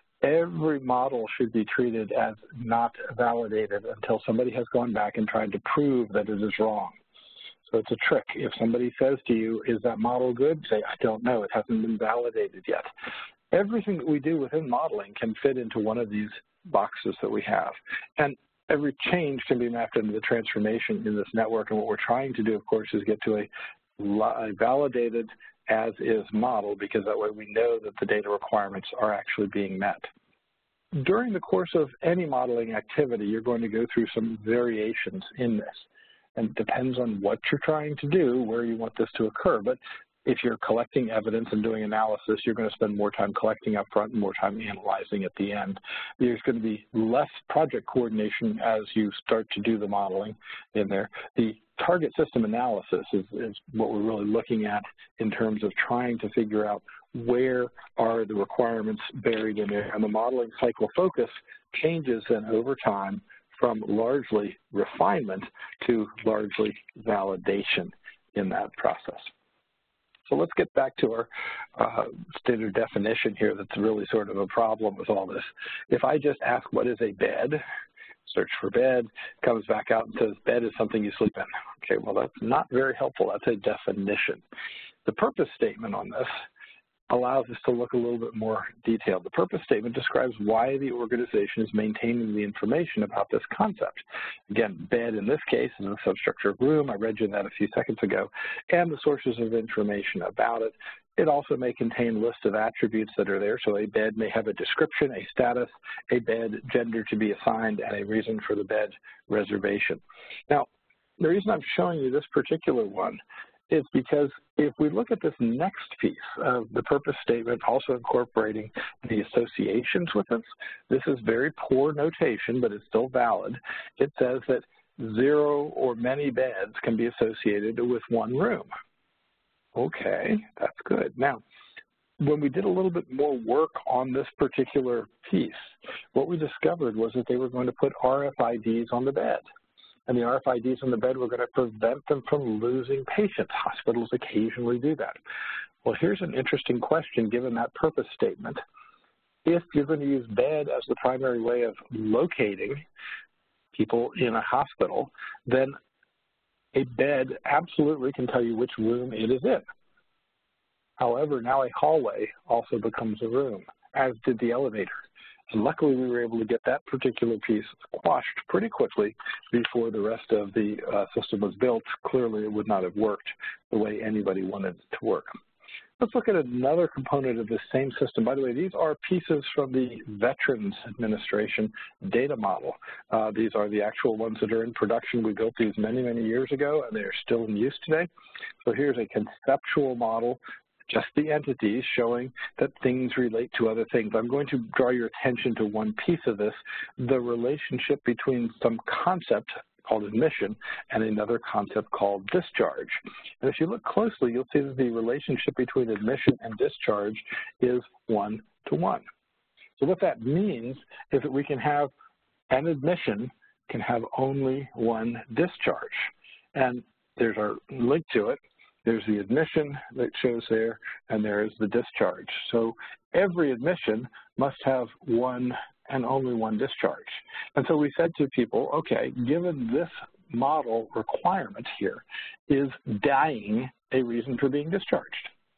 Every model should be treated as not validated until somebody has gone back and tried to prove that it is wrong. So it's a trick. If somebody says to you, is that model good? Say, I don't know. It hasn't been validated yet. Everything that we do within modeling can fit into one of these boxes that we have. And every change can be mapped into the transformation in this network. And what we're trying to do, of course, is get to a, a validated as-is model, because that way we know that the data requirements are actually being met. During the course of any modeling activity, you're going to go through some variations in this. And it depends on what you're trying to do, where you want this to occur. But if you're collecting evidence and doing analysis, you're going to spend more time collecting up front and more time analyzing at the end. There's going to be less project coordination as you start to do the modeling in there. The target system analysis is, is what we're really looking at in terms of trying to figure out where are the requirements buried in there. And the modeling cycle focus changes then over time from largely refinement to largely validation in that process. So let's get back to our uh, standard definition here that's really sort of a problem with all this. If I just ask what is a bed, search for bed, comes back out and says bed is something you sleep in. Okay, well that's not very helpful. That's a definition. The purpose statement on this allows us to look a little bit more detailed. The purpose statement describes why the organization is maintaining the information about this concept. Again, bed in this case is a substructure of room. I read you that a few seconds ago, and the sources of information about it. It also may contain lists of attributes that are there. So a bed may have a description, a status, a bed gender to be assigned, and a reason for the bed reservation. Now, the reason I'm showing you this particular one is because if we look at this next piece of the purpose statement, also incorporating the associations with this, this is very poor notation, but it's still valid. It says that zero or many beds can be associated with one room. Okay, that's good. Now, when we did a little bit more work on this particular piece, what we discovered was that they were going to put R F I Ds on the bed. And the R F I Ds on the bed were going to prevent them from losing patients. Hospitals occasionally do that. Well, here's an interesting question given that purpose statement. If you're going to use bed as the primary way of locating people in a hospital, then a bed absolutely can tell you which room it is in. However, now a hallway also becomes a room, as did the elevator. And luckily, we were able to get that particular piece quashed pretty quickly before the rest of the uh, system was built. Clearly, it would not have worked the way anybody wanted it to work. Let's look at another component of this same system. By the way, these are pieces from the Veterans Administration data model. Uh, these are the actual ones that are in production. We built these many, many years ago, and they are still in use today. So here's a conceptual model, just the entities showing that things relate to other things. I'm going to draw your attention to one piece of this, the relationship between some concept called admission and another concept called discharge. And if you look closely, you'll see that the relationship between admission and discharge is one to one. So what that means is that we can have an admission can have only one discharge. And there's our link to it. There's the admission that shows there, and there is the discharge. So every admission must have one and only one discharge. And so we said to people, okay, given this model requirement here, is dying a reason for being discharged?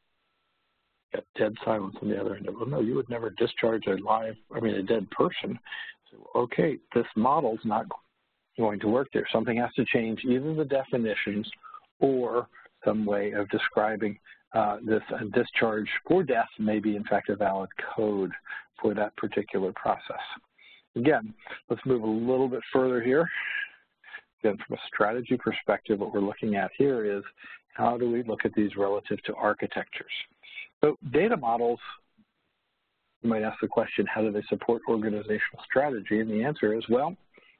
Got dead silence on the other end of it. Well, no, you would never discharge a live, I mean, a dead person. So, okay, this model's not going to work there. Something has to change, either the definitions or some way of describing uh, this uh, discharge for death may be, in fact, a valid code for that particular process. Again, let's move a little bit further here. Again, from a strategy perspective, what we're looking at here is how do we look at these relative to architectures? So data models, you might ask the question, how do they support organizational strategy? And the answer is, well,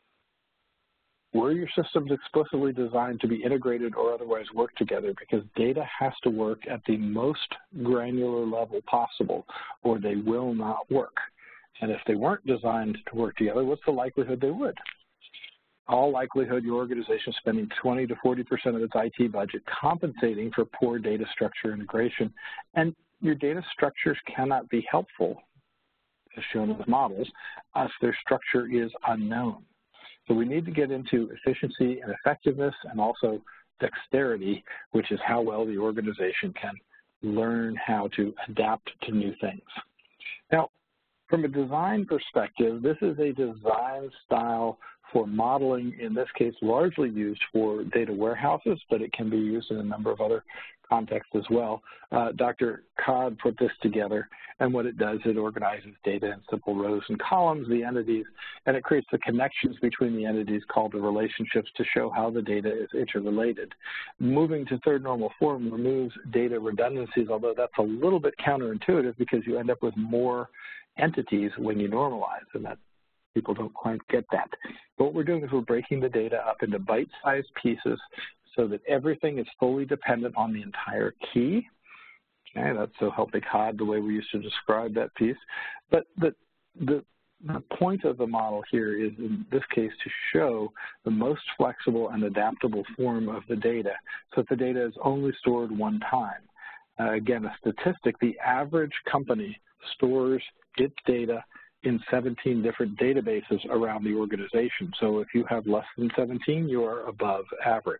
were your systems explicitly designed to be integrated or otherwise work together? Because data has to work at the most granular level possible, or they will not work. And if they weren't designed to work together, what's the likelihood they would? All likelihood your organization is spending twenty to forty percent of its I T budget compensating for poor data structure integration. And your data structures cannot be helpful, as shown in the models, if their structure is unknown. So we need to get into efficiency and effectiveness and also dexterity, which is how well the organization can learn how to adapt to new things. Now, from a design perspective, this is a design style for modeling, in this case, largely used for data warehouses, but it can be used in a number of other contexts as well. Uh, Doctor Codd put this together, and what it does, it organizes data in simple rows and columns, the entities, and it creates the connections between the entities called the relationships to show how the data is interrelated. Moving to third normal form removes data redundancies, although that's a little bit counterintuitive because you end up with more entities when you normalize, and that people don't quite get that. But what we're doing is we're breaking the data up into bite-sized pieces so that everything is fully dependent on the entire key. Okay, that's so helping Codd the way we used to describe that piece. But the, the, the point of the model here is, in this case, to show the most flexible and adaptable form of the data so that the data is only stored one time. Uh, again, a statistic, the average company stores its data in seventeen different databases around the organization. So if you have less than seventeen, you are above average.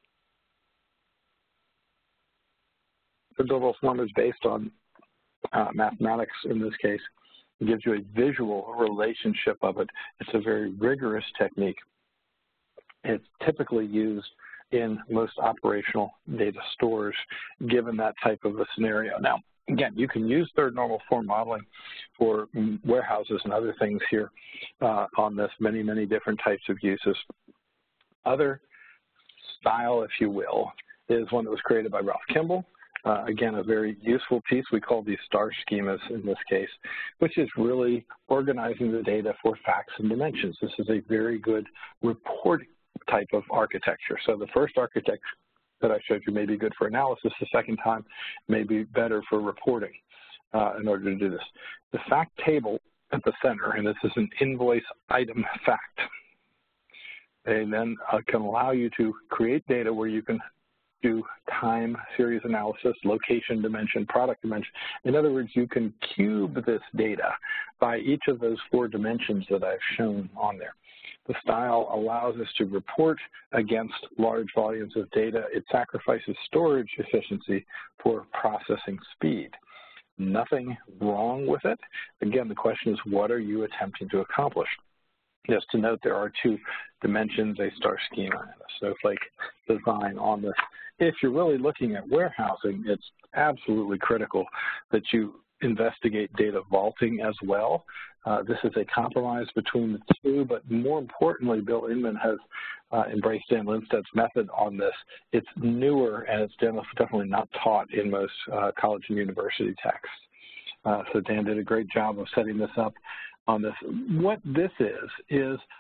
The global form is based on uh, mathematics in this case. It gives you a visual relationship of it. It's a very rigorous technique. It's typically used in most operational data stores given that type of a scenario. Now, again, you can use third normal form modeling for warehouses and other things here uh, on this, many, many different types of uses. Other style, if you will, is one that was created by Ralph Kimball. Uh, again, a very useful piece. We call these star schemas in this case, which is really organizing the data for facts and dimensions. This is a very good reporting type of architecture. So the first architecture that I showed you may be good for analysis. The second time may be better for reporting uh, in order to do this. The fact table at the center, and this is an invoice item fact, and then uh, can allow you to create data where you can do time series analysis, location dimension, product dimension. In other words, you can cube this data by each of those four dimensions that I've shown on there. The style allows us to report against large volumes of data. It sacrifices storage efficiency for processing speed. Nothing wrong with it. Again, the question is, what are you attempting to accomplish? Just to note, there are two dimensions, a star schema and a snowflake design on this. If you're really looking at warehousing, it's absolutely critical that you investigate data vaulting as well. Uh, this is a compromise between the two, but more importantly, Bill Inman has uh, embraced Dan Lindsted's method on this. It's newer, and it's definitely not taught in most uh, college and university texts. Uh, so Dan did a great job of setting this up on this. What this is, is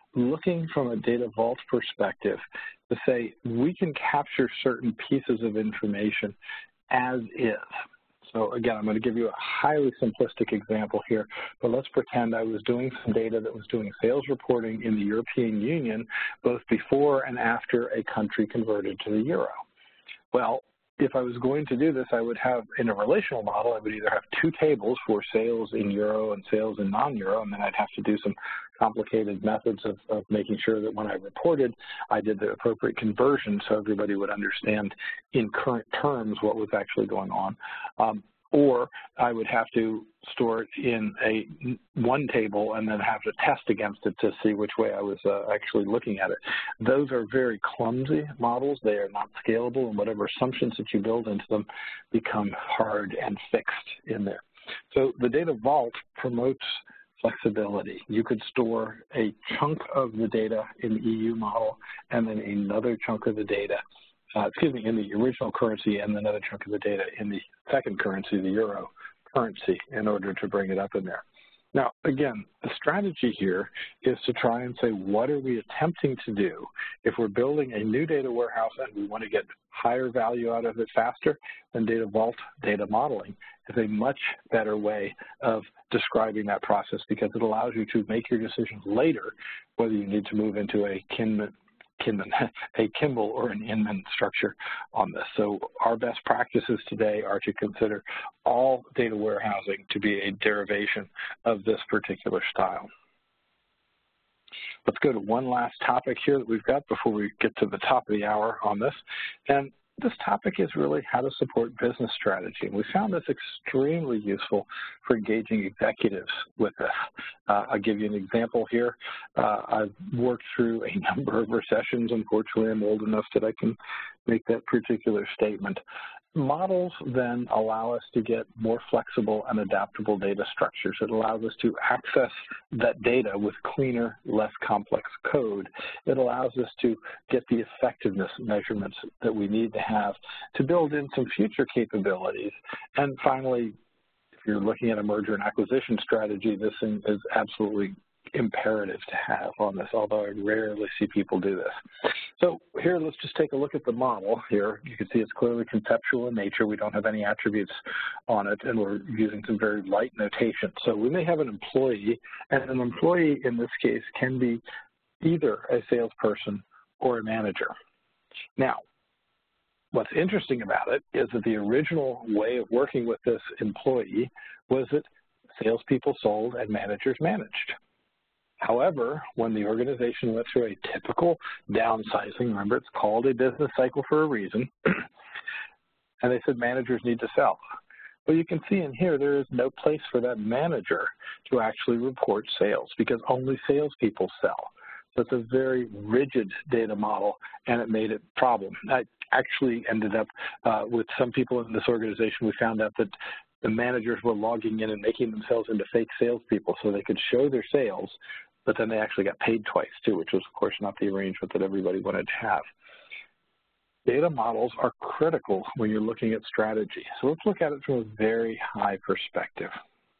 looking from a data vault perspective to say we can capture certain pieces of information as is. So again, I'm going to give you a highly simplistic example here, but let's pretend I was doing some data that was doing sales reporting in the European Union both before and after a country converted to the euro. Well, if I was going to do this, I would have, in a relational model, I would either have two tables for sales in euro and sales in non-euro, and then I'd have to do some complicated methods of, of making sure that when I reported, I did the appropriate conversion so everybody would understand in current terms what was actually going on. Um, or I would have to store it in a one table and then have to test against it to see which way I was uh, actually looking at it. Those are very clumsy models. They are not scalable, and whatever assumptions that you build into them become hard and fixed in there. So the data vault promotes flexibility. You could store a chunk of the data in the E U model and then another chunk of the data Uh, excuse me, in the original currency and another chunk of the data in the second currency, the euro currency, in order to bring it up in there. Now, again, the strategy here is to try and say, what are we attempting to do? If we're building a new data warehouse and we want to get higher value out of it faster, then data vault data modeling is a much better way of describing that process, because it allows you to make your decisions later, whether you need to move into a Kinman Kinman, a Kimball or an Inman structure on this. So our best practices today are to consider all data warehousing to be a derivation of this particular style. Let's go to one last topic here that we've got before we get to the top of the hour on this. And this topic is really how to support business strategy. We found this extremely useful for engaging executives with this. Uh, I'll give you an example here. Uh, I've worked through a number of recessions. Unfortunately, I'm old enough that I can make that particular statement. Models then allow us to get more flexible and adaptable data structures. It allows us to access that data with cleaner, less complex code. It allows us to get the effectiveness measurements that we need to have to build in some future capabilities. And finally, if you're looking at a merger and acquisition strategy, this thing is absolutely imperative to have on this, although I rarely see people do this. So here, let's just take a look at the model here. You can see it's clearly conceptual in nature. We don't have any attributes on it, and we're using some very light notation. So we may have an employee, and an employee in this case can be either a salesperson or a manager. Now, what's interesting about it is that the original way of working with this employee was that salespeople sold and managers managed. However, when the organization went through a typical downsizing, remember it's called a business cycle for a reason, and they said managers need to sell. Well, you can see in here there is no place for that manager to actually report sales, because only salespeople sell. So it's a very rigid data model, and it made it a problem. I actually ended up uh, with some people in this organization, we found out that the managers were logging in and making themselves into fake salespeople so they could show their sales, but then they actually got paid twice too, which was, of course, not the arrangement that everybody wanted to have. Data models are critical when you're looking at strategy. So let's look at it from a very high perspective.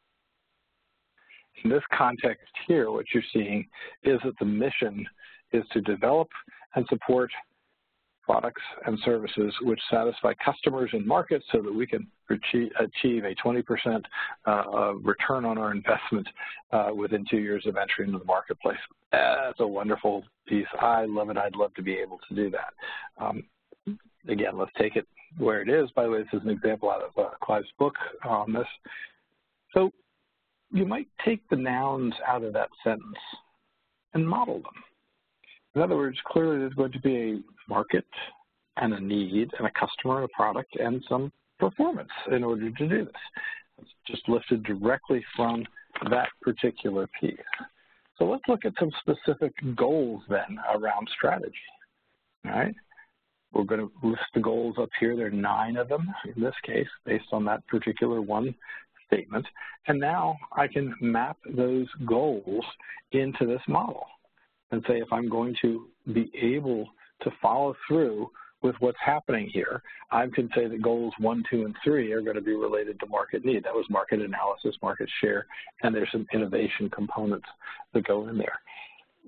In this context here, what you're seeing is that the mission is to develop and support products and services which satisfy customers and markets so that we can achieve a twenty percent uh, return on our investment uh, within two years of entry into the marketplace. That's a wonderful piece. I love it. I'd love to be able to do that. Um, again, let's take it where it is. By the way, this is an example out of uh, Clive's book on this. So you might take the nouns out of that sentence and model them. In other words, clearly there's going to be a market and a need and a customer and a product and some performance in order to do this. It's just lifted directly from that particular piece. So let's look at some specific goals then around strategy. All right? We're going to list the goals up here. There are nine of them in this case based on that particular one statement. And now I can map those goals into this model and say if I'm going to be able to follow through with what's happening here, I can say that goals one, two, and three are going to be related to market need. That was market analysis, market share, and there's some innovation components that go in there.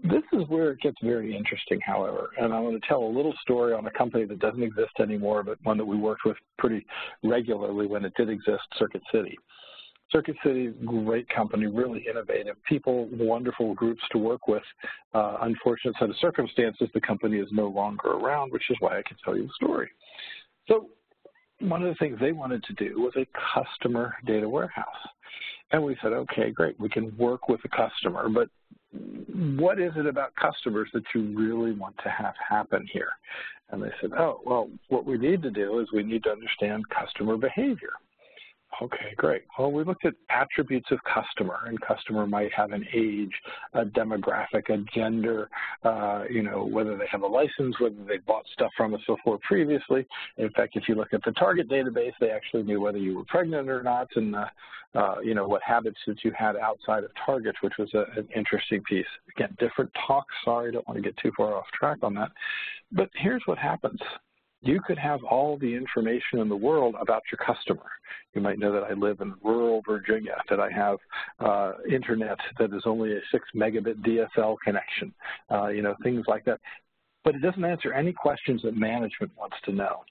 This is where it gets very interesting, however, and I want to tell a little story on a company that doesn't exist anymore, but one that we worked with pretty regularly when it did exist, Circuit City. Circuit City, great company, really innovative, people, wonderful groups to work with. Uh, unfortunate set of circumstances, the company is no longer around, which is why I can tell you the story. So one of the things they wanted to do was a customer data warehouse. And we said, okay, great, we can work with the customer, but what is it about customers that you really want to have happen here? And they said, oh, well, what we need to do is we need to understand customer behavior. Okay, great. Well, we looked at attributes of customer, and customer might have an age, a demographic, a gender, uh, you know, whether they have a license, whether they bought stuff from us before previously. In fact, if you look at the target database, they actually knew whether you were pregnant or not, and, uh, uh, you know, what habits that you had outside of target, which was a, an interesting piece. Again, different talks. Sorry, I don't want to get too far off track on that. But here's what happens. You could have all the information in the world about your customer. You might know that I live in rural Virginia, that I have uh, internet that is only a six megabit D S L connection, uh, you know, things like that. But it doesn't answer any questions that management wants to know.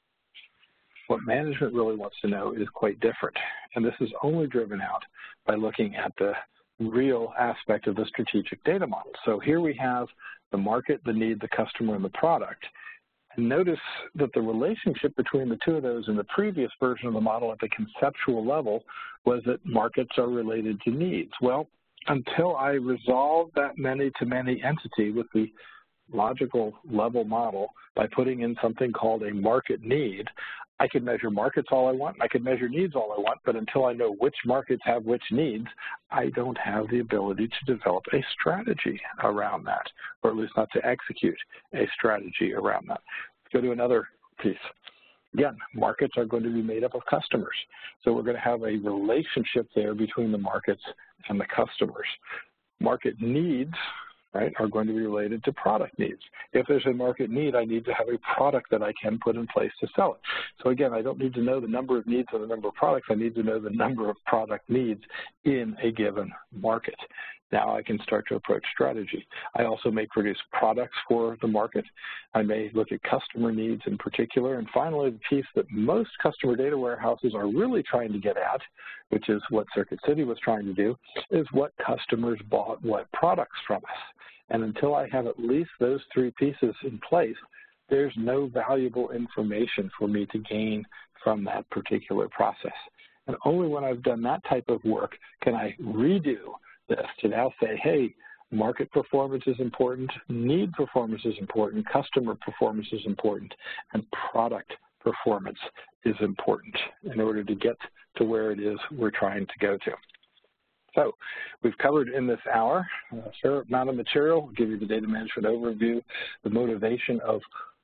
What management really wants to know is quite different. And this is only driven out by looking at the real aspect of the strategic data model. So here we have the market, the need, the customer, and the product. And notice that the relationship between the two of those in the previous version of the model at the conceptual level was that markets are related to needs. Well, until I resolve that many-to-many entity with the logical level model by putting in something called a market need, I could measure markets all I want, I could measure needs all I want, but until I know which markets have which needs, I don't have the ability to develop a strategy around that, or at least not to execute a strategy around that. Let's go to another piece. Again, markets are going to be made up of customers. So we're going to have a relationship there between the markets and the customers. Market needs, right, are going to be related to product needs. If there's a market need, I need to have a product that I can put in place to sell it. So again, I don't need to know the number of needs or the number of products. I need to know the number of product needs in a given market. Now I can start to approach strategy. I also may produce products for the market. I may look at customer needs in particular. And finally, the piece that most customer data warehouses are really trying to get at, which is what Circuit City was trying to do, is what customers bought what products from us. And until I have at least those three pieces in place, there's no valuable information for me to gain from that particular process. And only when I've done that type of work can I redo this to now say, hey, market performance is important, need performance is important, customer performance is important, and product performance is important in order to get to where it is we're trying to go to. So we've covered in this hour a fair amount of material. We'll give you the data management overview, the motivation of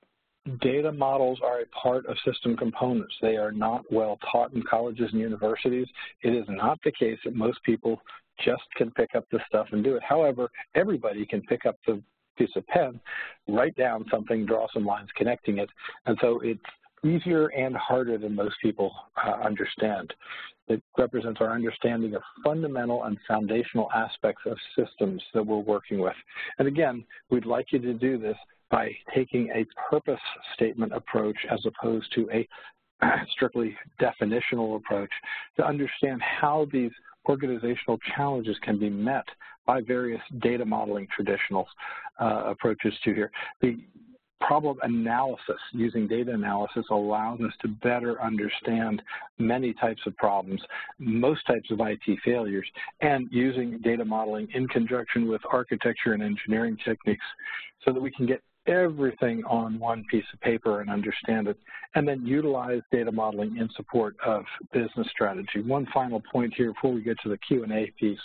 data models are a part of system components. They are not well taught in colleges and universities. It is not the case that most people just can pick up this stuff and do it. However, everybody can pick up the piece of pen, write down something, draw some lines connecting it, and so it's easier and harder than most people uh, understand. It represents our understanding of fundamental and foundational aspects of systems that we're working with. And again, we'd like you to do this by taking a purpose statement approach as opposed to a strictly definitional approach to understand how these organizational challenges can be met by various data modeling traditional uh, approaches to here. The problem analysis, using data analysis, allows us to better understand many types of problems, most types of I T failures, and using data modeling in conjunction with architecture and engineering techniques so that we can get everything on one piece of paper and understand it, and then utilize data modeling in support of business strategy. One final point here before we get to the Q and A piece.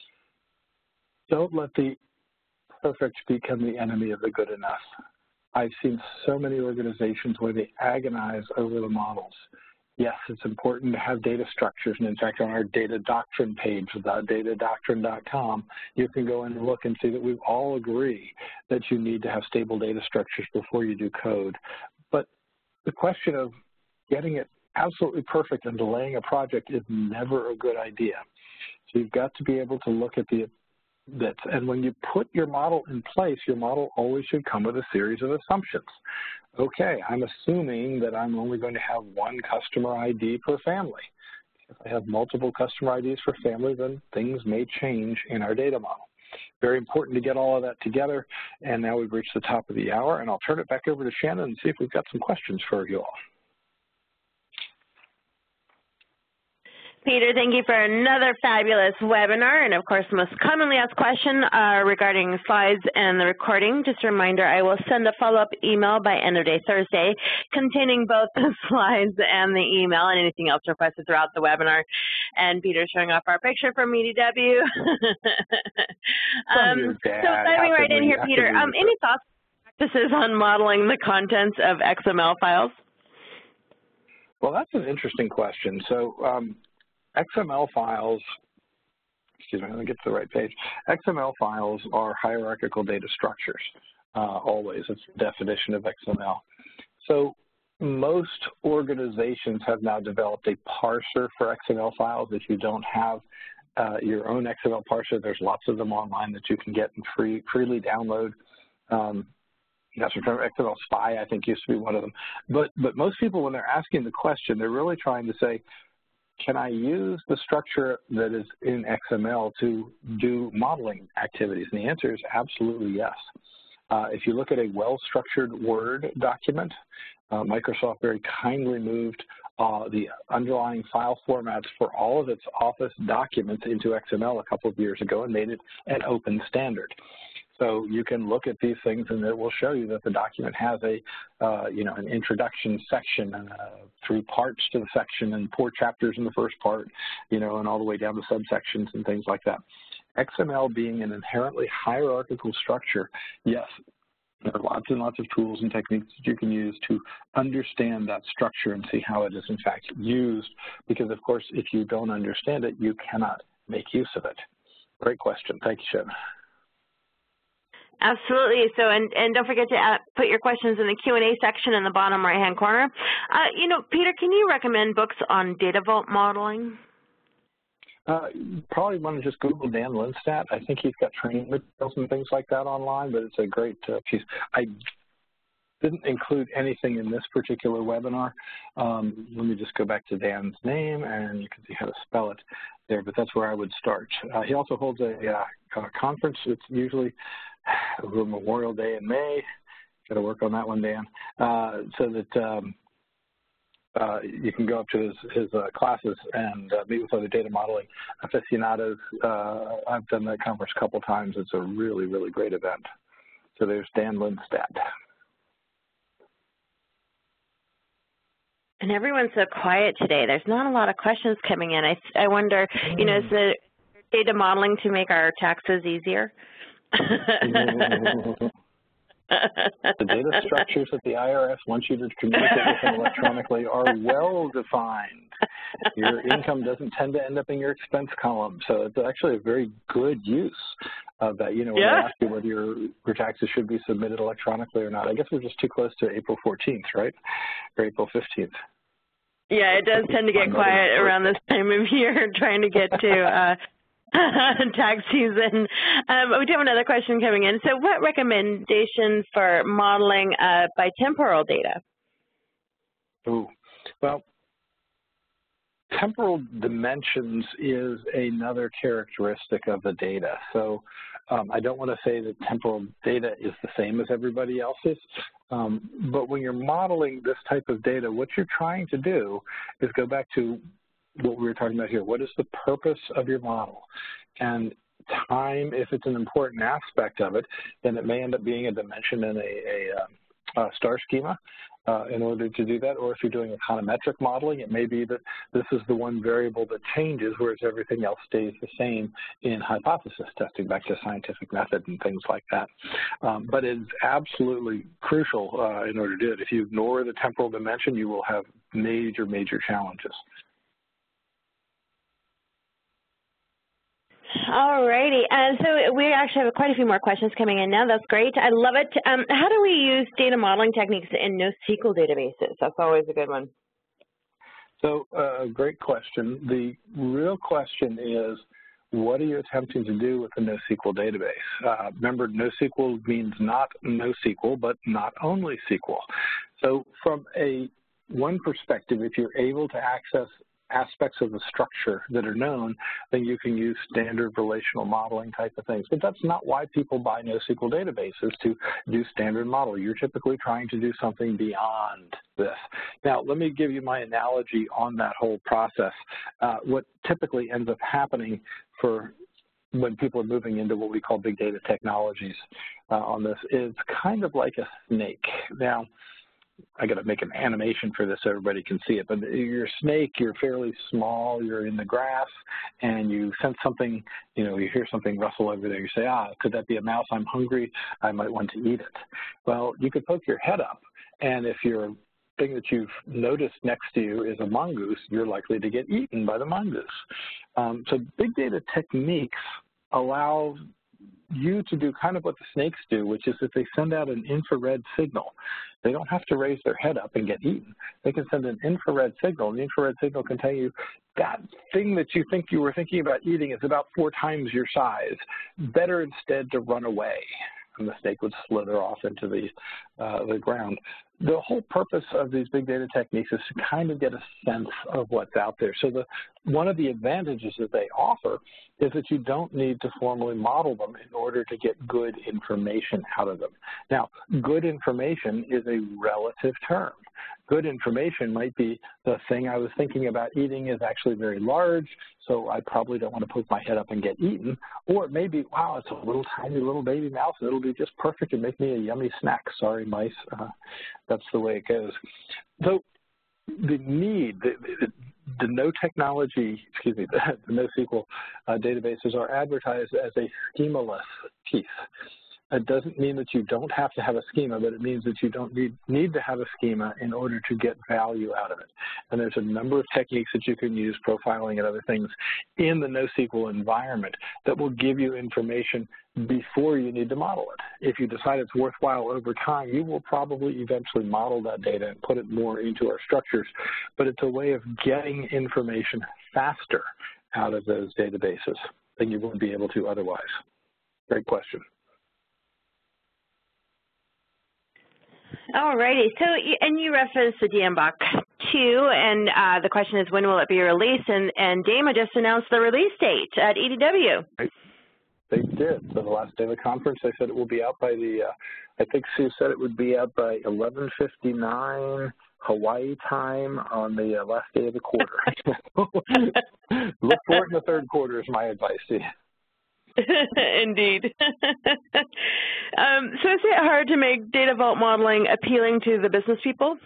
Don't let the perfect become the enemy of the good enough. I've seen so many organizations where they agonize over the models. Yes, it's important to have data structures, and in fact, on our data doctrine page, data doctrine dot com, you can go in and look and see that we all agree that you need to have stable data structures before you do code. But the question of getting it absolutely perfect and delaying a project is never a good idea. So you've got to be able to look at the bits. And when you put your model in place, your model always should come with a series of assumptions. Okay, I'm assuming that I'm only going to have one customer I D per family. If I have multiple customer I Ds for family, then things may change in our data model. Very important to get all of that together. And now we've reached the top of the hour, and I'll turn it back over to Shannon and see if we've got some questions for you all. Peter, thank you for another fabulous webinar. And of course, the most commonly asked question uh, regarding slides and the recording. Just a reminder, I will send a follow-up email by end of day Thursday containing both the slides and the email and anything else requested throughout the webinar. And Peter's showing off our picture from E D W. um, so diving right in here, Peter, um, any thoughts or practices on modeling the contents of X M L files? Well, that's an interesting question. So um, X M L files, excuse me, let me get to the right page. X M L files are hierarchical data structures, uh, always. It's the definition of X M L. So most organizations have now developed a parser for X M L files. If you don't have uh, your own X M L parser, there's lots of them online that you can get and free, freely download. Um, Yes, remember X M L Spy, I think, used to be one of them. But, but most people, when they're asking the question, they're really trying to say, can I use the structure that is in X M L to do modeling activities? And the answer is absolutely yes. Uh, if you look at a well-structured Word document, uh, Microsoft very kindly moved uh, the underlying file formats for all of its Office documents into X M L a couple of years ago and made it an open standard. So you can look at these things, and it will show you that the document has a, uh, you know, an introduction section and uh, three parts to the section and four chapters in the first part, you know, and all the way down to subsections and things like that. X M L being an inherently hierarchical structure, yes, there are lots and lots of tools and techniques that you can use to understand that structure and see how it is in fact used, because of course, if you don't understand it, you cannot make use of it. Great question. Thank you, Shannon. Absolutely. So, and, and don't forget to uh, put your questions in the Q and A section in the bottom right-hand corner. Uh, you know, Peter, can you recommend books on data vault modeling? Uh, you probably want to just Google Dan Lindstadt. I think he's got training materials and things like that online, but it's a great uh, piece. I didn't include anything in this particular webinar. Um, let me just go back to Dan's name, and you can see how to spell it there, but that's where I would start. Uh, he also holds a, uh, a conference. It's usually over Memorial Day in May. Got to work on that one, Dan, uh, so that um, uh, you can go up to his, his uh, classes and uh, meet with other data modeling aficionados. Uh, I've done that conference a couple times. It's a really, really great event. So there's Dan Lindstadt. And everyone's so quiet today. There's not a lot of questions coming in. I, I wonder, mm. you know, is the data modeling to make our taxes easier? The data structures that the I R S wants you to communicate with them electronically are well defined. Your income doesn't tend to end up in your expense column, so it's actually a very good use of that. You know, when yeah. they ask you whether your, your taxes should be submitted electronically or not. I guess we're just too close to April fourteenth, right? Or April fifteenth. Yeah, it does tend to get quiet around this time of year, trying to get to uh, tax season. Um, we do have another question coming in. So what recommendations for modeling uh, by temporal data? Oh, well, temporal dimensions is another characteristic of the data. So um, I don't want to say that temporal data is the same as everybody else's, um, but when you're modeling this type of data, what you're trying to do is go back to what we were talking about here. What is the purpose of your model? And time, if it's an important aspect of it, then it may end up being a dimension in a, a, a star schema uh, in order to do that. Or if you're doing econometric modeling, it may be that this is the one variable that changes, whereas everything else stays the same in hypothesis testing, back to scientific method and things like that. Um, but it's absolutely crucial uh, in order to do it. If you ignore the temporal dimension, you will have major, major challenges. All righty. Uh, so we actually have quite a few more questions coming in now. That's great. I love it. Um, how do we use data modeling techniques in NoSQL databases? That's always a good one. So uh, great question. The real question is, what are you attempting to do with a NoSQL database? Uh, remember, NoSQL means not NoSQL, but not only S Q L. So from a one perspective, if you're able to access aspects of the structure that are known, then you can use standard relational modeling type of things. But that's not why people buy NoSQL databases, to do standard model. You're typically trying to do something beyond this. Now, let me give you my analogy on that whole process. Uh, what typically ends up happening for when people are moving into what we call big data technologies uh, on this is kind of like a snake. Now, I got to make an animation for this so everybody can see it, but you're a snake, you're fairly small, you're in the grass, and you sense something, you know, you hear something rustle over there, you say, ah, could that be a mouse? I'm hungry, I might want to eat it. Well, you could poke your head up, and if your thing that you've noticed next to you is a mongoose, you're likely to get eaten by the mongoose. Um, so big data techniques allow you to do kind of what the snakes do, which is that they send out an infrared signal. They don't have to raise their head up and get eaten. They can send an infrared signal, and the infrared signal can tell you that thing that you think you were thinking about eating is about four times your size. Better instead to run away. And the snake would slither off into the, uh, the ground. The whole purpose of these big data techniques is to kind of get a sense of what's out there. So the, one of the advantages that they offer is that you don't need to formally model them in order to get good information out of them. Now, good information is a relative term. Good information might be the thing I was thinking about eating is actually very large, so I probably don't want to poke my head up and get eaten. Or it may be, wow, it's a little tiny little baby mouse. It'll be just perfect and make me a yummy snack. Sorry, mice. Uh, that's the way it goes. So the need, the, the, the no technology, excuse me, the, the NoSQL uh, databases are advertised as a schemaless piece. It doesn't mean that you don't have to have a schema, but it means that you don't need, need to have a schema in order to get value out of it. And there's a number of techniques that you can use, profiling and other things, in the NoSQL environment that will give you information before you need to model it. If you decide it's worthwhile over time, you will probably eventually model that data and put it more into our structures. But it's a way of getting information faster out of those databases than you would be able to otherwise. Great question. All righty. So, and you referenced the D M B O C two, and uh, the question is, when will it be released? And, and DAMA just announced the release date at E D W. They did. So the last day of the conference, they said it will be out by the, uh, I think Sue said it would be out by eleven fifty-nine Hawaii time on the uh, last day of the quarter. Look for it in the third quarter is my advice to you. Indeed. um, so is it hard to make data vault modeling appealing to the business people?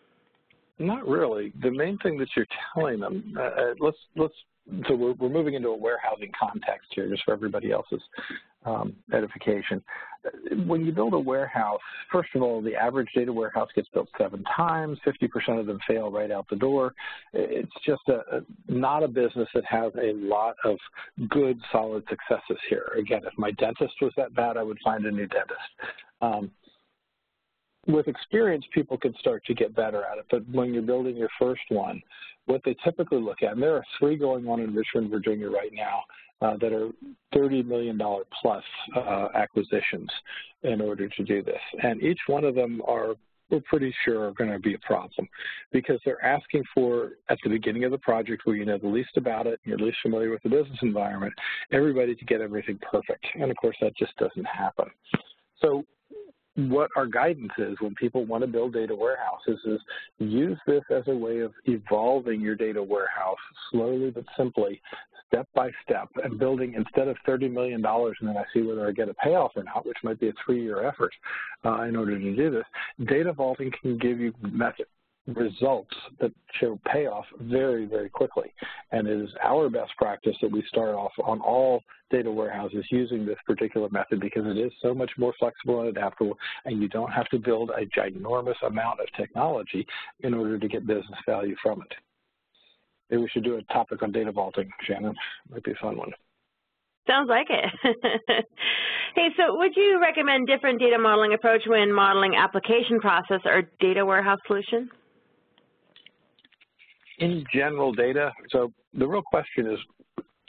Not really. The main thing that you're telling them, uh, let's, let's, so we're, we're moving into a warehousing context here just for everybody else's um, edification. When you build a warehouse, first of all, the average data warehouse gets built seven times, fifty percent of them fail right out the door. It's just a, not a business that has a lot of good, solid successes here. Again, if my dentist was that bad, I would find a new dentist. Um, with experience, people can start to get better at it, but when you're building your first one, what they typically look at, and there are three going on in Richmond, Virginia right now uh, that are thirty million dollar plus uh, acquisitions in order to do this. And each one of them are, we're pretty sure, are going to be a problem because they're asking for, at the beginning of the project where you know the least about it, and you're least familiar with the business environment, everybody to get everything perfect. And of course, that just doesn't happen. So what our guidance is when people want to build data warehouses is use this as a way of evolving your data warehouse slowly but simply, step by step, and building instead of thirty million dollars and then I see whether I get a payoff or not, which might be a three-year effort uh, in order to do this. Data vaulting can give you method results that show payoff very, very quickly. And it is our best practice that we start off on all data warehouses using this particular method because it is so much more flexible and adaptable, and you don't have to build a ginormous amount of technology in order to get business value from it. Maybe we should do a topic on data vaulting, Shannon. Might be a fun one. Sounds like it. Hey, so would you recommend different data modeling approach when modeling application process or data warehouse solution? In general data, so the real question is,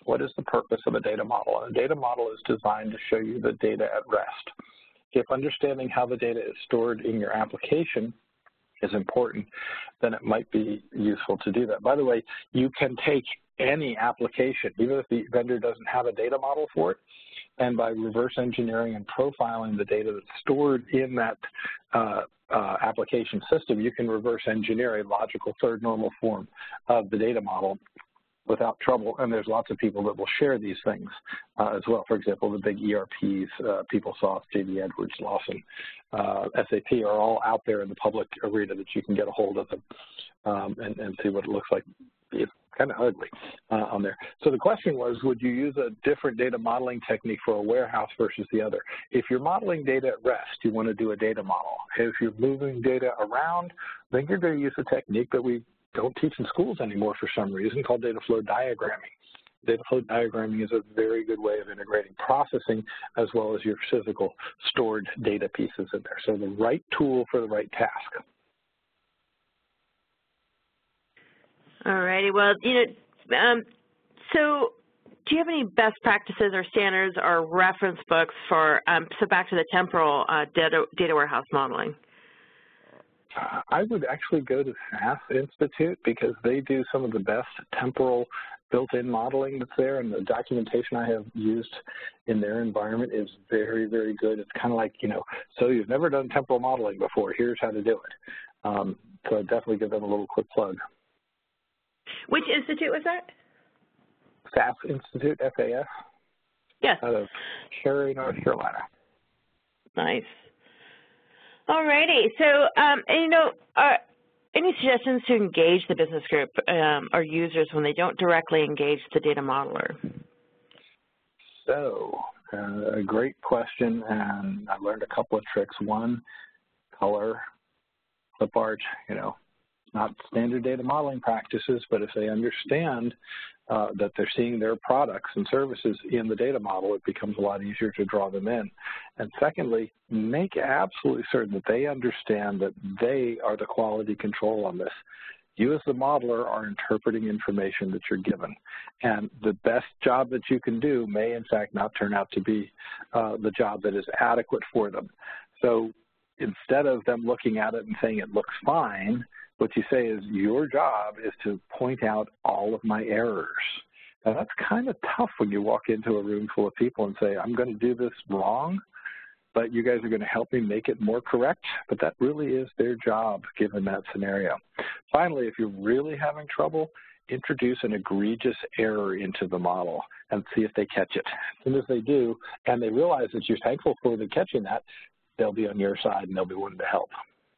what is the purpose of a data model? And a data model is designed to show you the data at rest. If understanding how the data is stored in your application is important, then it might be useful to do that. By the way, you can take any application, even if the vendor doesn't have a data model for it, and by reverse engineering and profiling the data that's stored in that uh, uh, application system, you can reverse engineer a logical third normal form of the data model without trouble, and there's lots of people that will share these things uh, as well. For example, the big E R Ps, uh, PeopleSoft, J D Edwards, Lawson, uh, S A P are all out there in the public arena that you can get a hold of them um, and, and see what it looks like. It's kind of ugly uh, on there. So the question was, would you use a different data modeling technique for a warehouse versus the other? If you're modeling data at rest, you want to do a data model. If you're moving data around, then you're going to use a technique that we don't teach in schools anymore for some reason, called data flow diagramming. Data flow diagramming is a very good way of integrating processing as well as your physical stored data pieces in there. So the right tool for the right task. All righty. Well, you know, um, so do you have any best practices or standards or reference books for, um, so back to the temporal uh, data, data warehouse modeling? Uh, I would actually go to S A S Institute because they do some of the best temporal built-in modeling that's there, and the documentation I have used in their environment is very, very good. It's kind of like, you know, so you've never done temporal modeling before, here's how to do it. Um, so I'd definitely give them a little quick plug. Which institute was that? S A S Institute, F A S. Yes. Out of Cary, North Carolina. Nice. All righty. So, um, and, you know, uh, any suggestions to engage the business group um, or users when they don't directly engage the data modeler? So, uh, a great question, and I learned a couple of tricks. One, color, clip art, you know, not standard data modeling practices, but if they understand uh, that they're seeing their products and services in the data model, it becomes a lot easier to draw them in. And secondly, make absolutely certain that they understand that they are the quality control on this. You as the modeler are interpreting information that you're given. And the best job that you can do may in fact not turn out to be uh, the job that is adequate for them. So instead of them looking at it and saying it looks fine, what you say is your job is to point out all of my errors. Now that's kind of tough when you walk into a room full of people and say, I'm going to do this wrong, but you guys are going to help me make it more correct. But that really is their job given that scenario. Finally, if you're really having trouble, introduce an egregious error into the model and see if they catch it. As soon as they do, and they realize that you're thankful for them catching that, they'll be on your side and they'll be willing to help.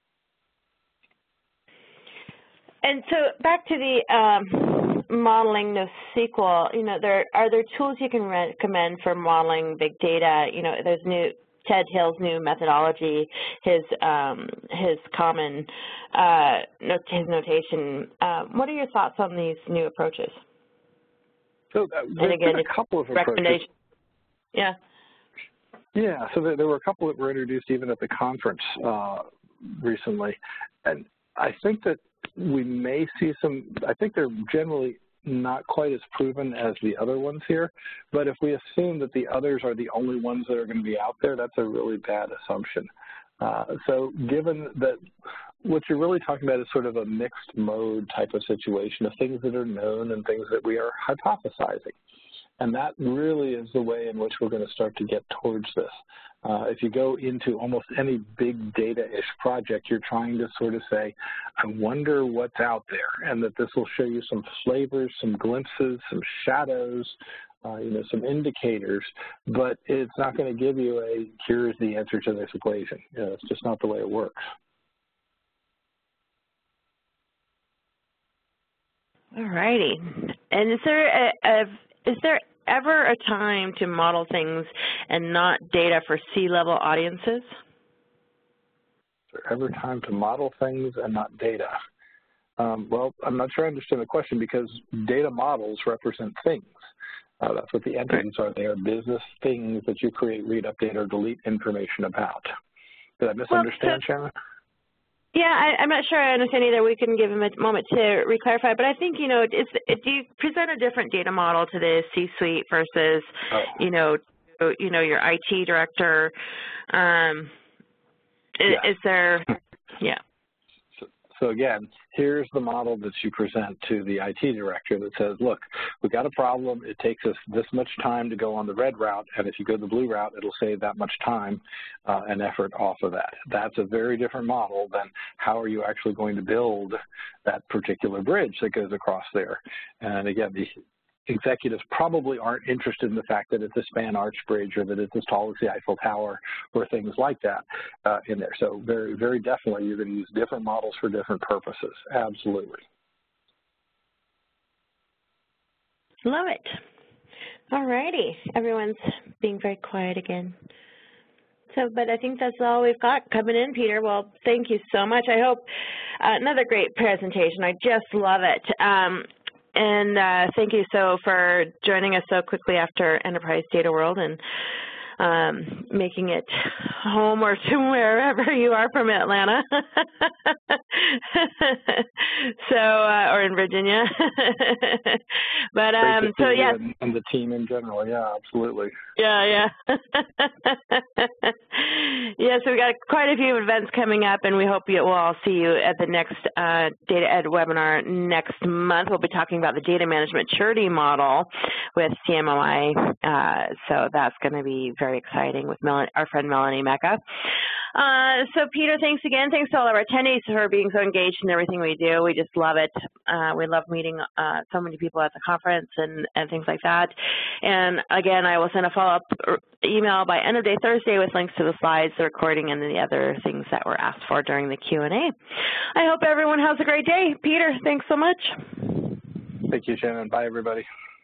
And so back to the um, modeling NoSQL, you know, there are there tools you can recommend for modeling big data? You know, there's new Ted Hill's new methodology, his um, his common uh, his notation. Uh, what are your thoughts on these new approaches? So uh, there's again, been a couple of approaches. Yeah. Yeah. So there, there were a couple that were introduced even at the conference uh, recently, and I think that we may see some, I think they're generally not quite as proven as the other ones here, but if we assume that the others are the only ones that are going to be out there, that's a really bad assumption. Uh, so given that what you're really talking about is sort of a mixed mode type of situation of things that are known and things that we are hypothesizing. And that really is the way in which we're going to start to get towards this. Uh, if you go into almost any big data-ish project, you're trying to sort of say, I wonder what's out there, and that this will show you some flavors, some glimpses, some shadows, uh, you know, some indicators, but it's not going to give you a, here's the answer to this equation. You know, it's just not the way it works. All righty. And is there a, a is there ever a time to model things and not data for C-level audiences? Is there ever time to model things and not data? Um, well, I'm not sure I understand the question because data models represent things. Uh, that's what the entities are. They are business things that you create, read, update, or delete information about. Did I misunderstand, well, so, Shannon? Yeah, I, I'm not sure I understand either. We can give him a moment to re-clarify, but I think, you know, it's, it, do you present a different data model to the C-suite versus, oh. you know, you know, your I T director? Um, is, yeah. is there, yeah. So, so again, here's the model that you present to the I T director that says, look, we've got a problem. It takes us this much time to go on the red route, and if you go the blue route, it'll save that much time uh, and effort off of that. That's a very different model than how are you actually going to build that particular bridge that goes across there. And again, the executives probably aren't interested in the fact that it's a span arch bridge or that it's as tall as the Eiffel Tower or things like that uh, in there. So very, very definitely you're going to use different models for different purposes. Absolutely. Love it. All righty. Everyone's being very quiet again. So, but I think that's all we've got coming in, Peter. Well, thank you so much. I hope uh, another great presentation. I just love it. Um, And uh, thank you so for joining us so quickly after Enterprise Data World and um, making it home or to wherever you are from Atlanta. so, uh, or in Virginia. but um, so yeah. And, and the team in general, yeah, absolutely. Yeah, yeah. yeah, so we got quite a few events coming up, and we hope you will all see you at the next uh, Data Ed webinar next month. We'll be talking about the data management maturity model with C M O I, uh, so that's going to be very exciting with Mel our friend Melanie Mecca. Uh, so, Peter, thanks again. Thanks to all of our attendees for being so engaged in everything we do. We just love it. Uh, we love meeting uh, so many people at the conference and, and things like that. And, again, I will send a follow-up email by end of day Thursday with links to the slides, the recording, and the other things that were asked for during the Q and A. I hope everyone has a great day. Peter, thanks so much. Thank you, Shannon. Bye, everybody.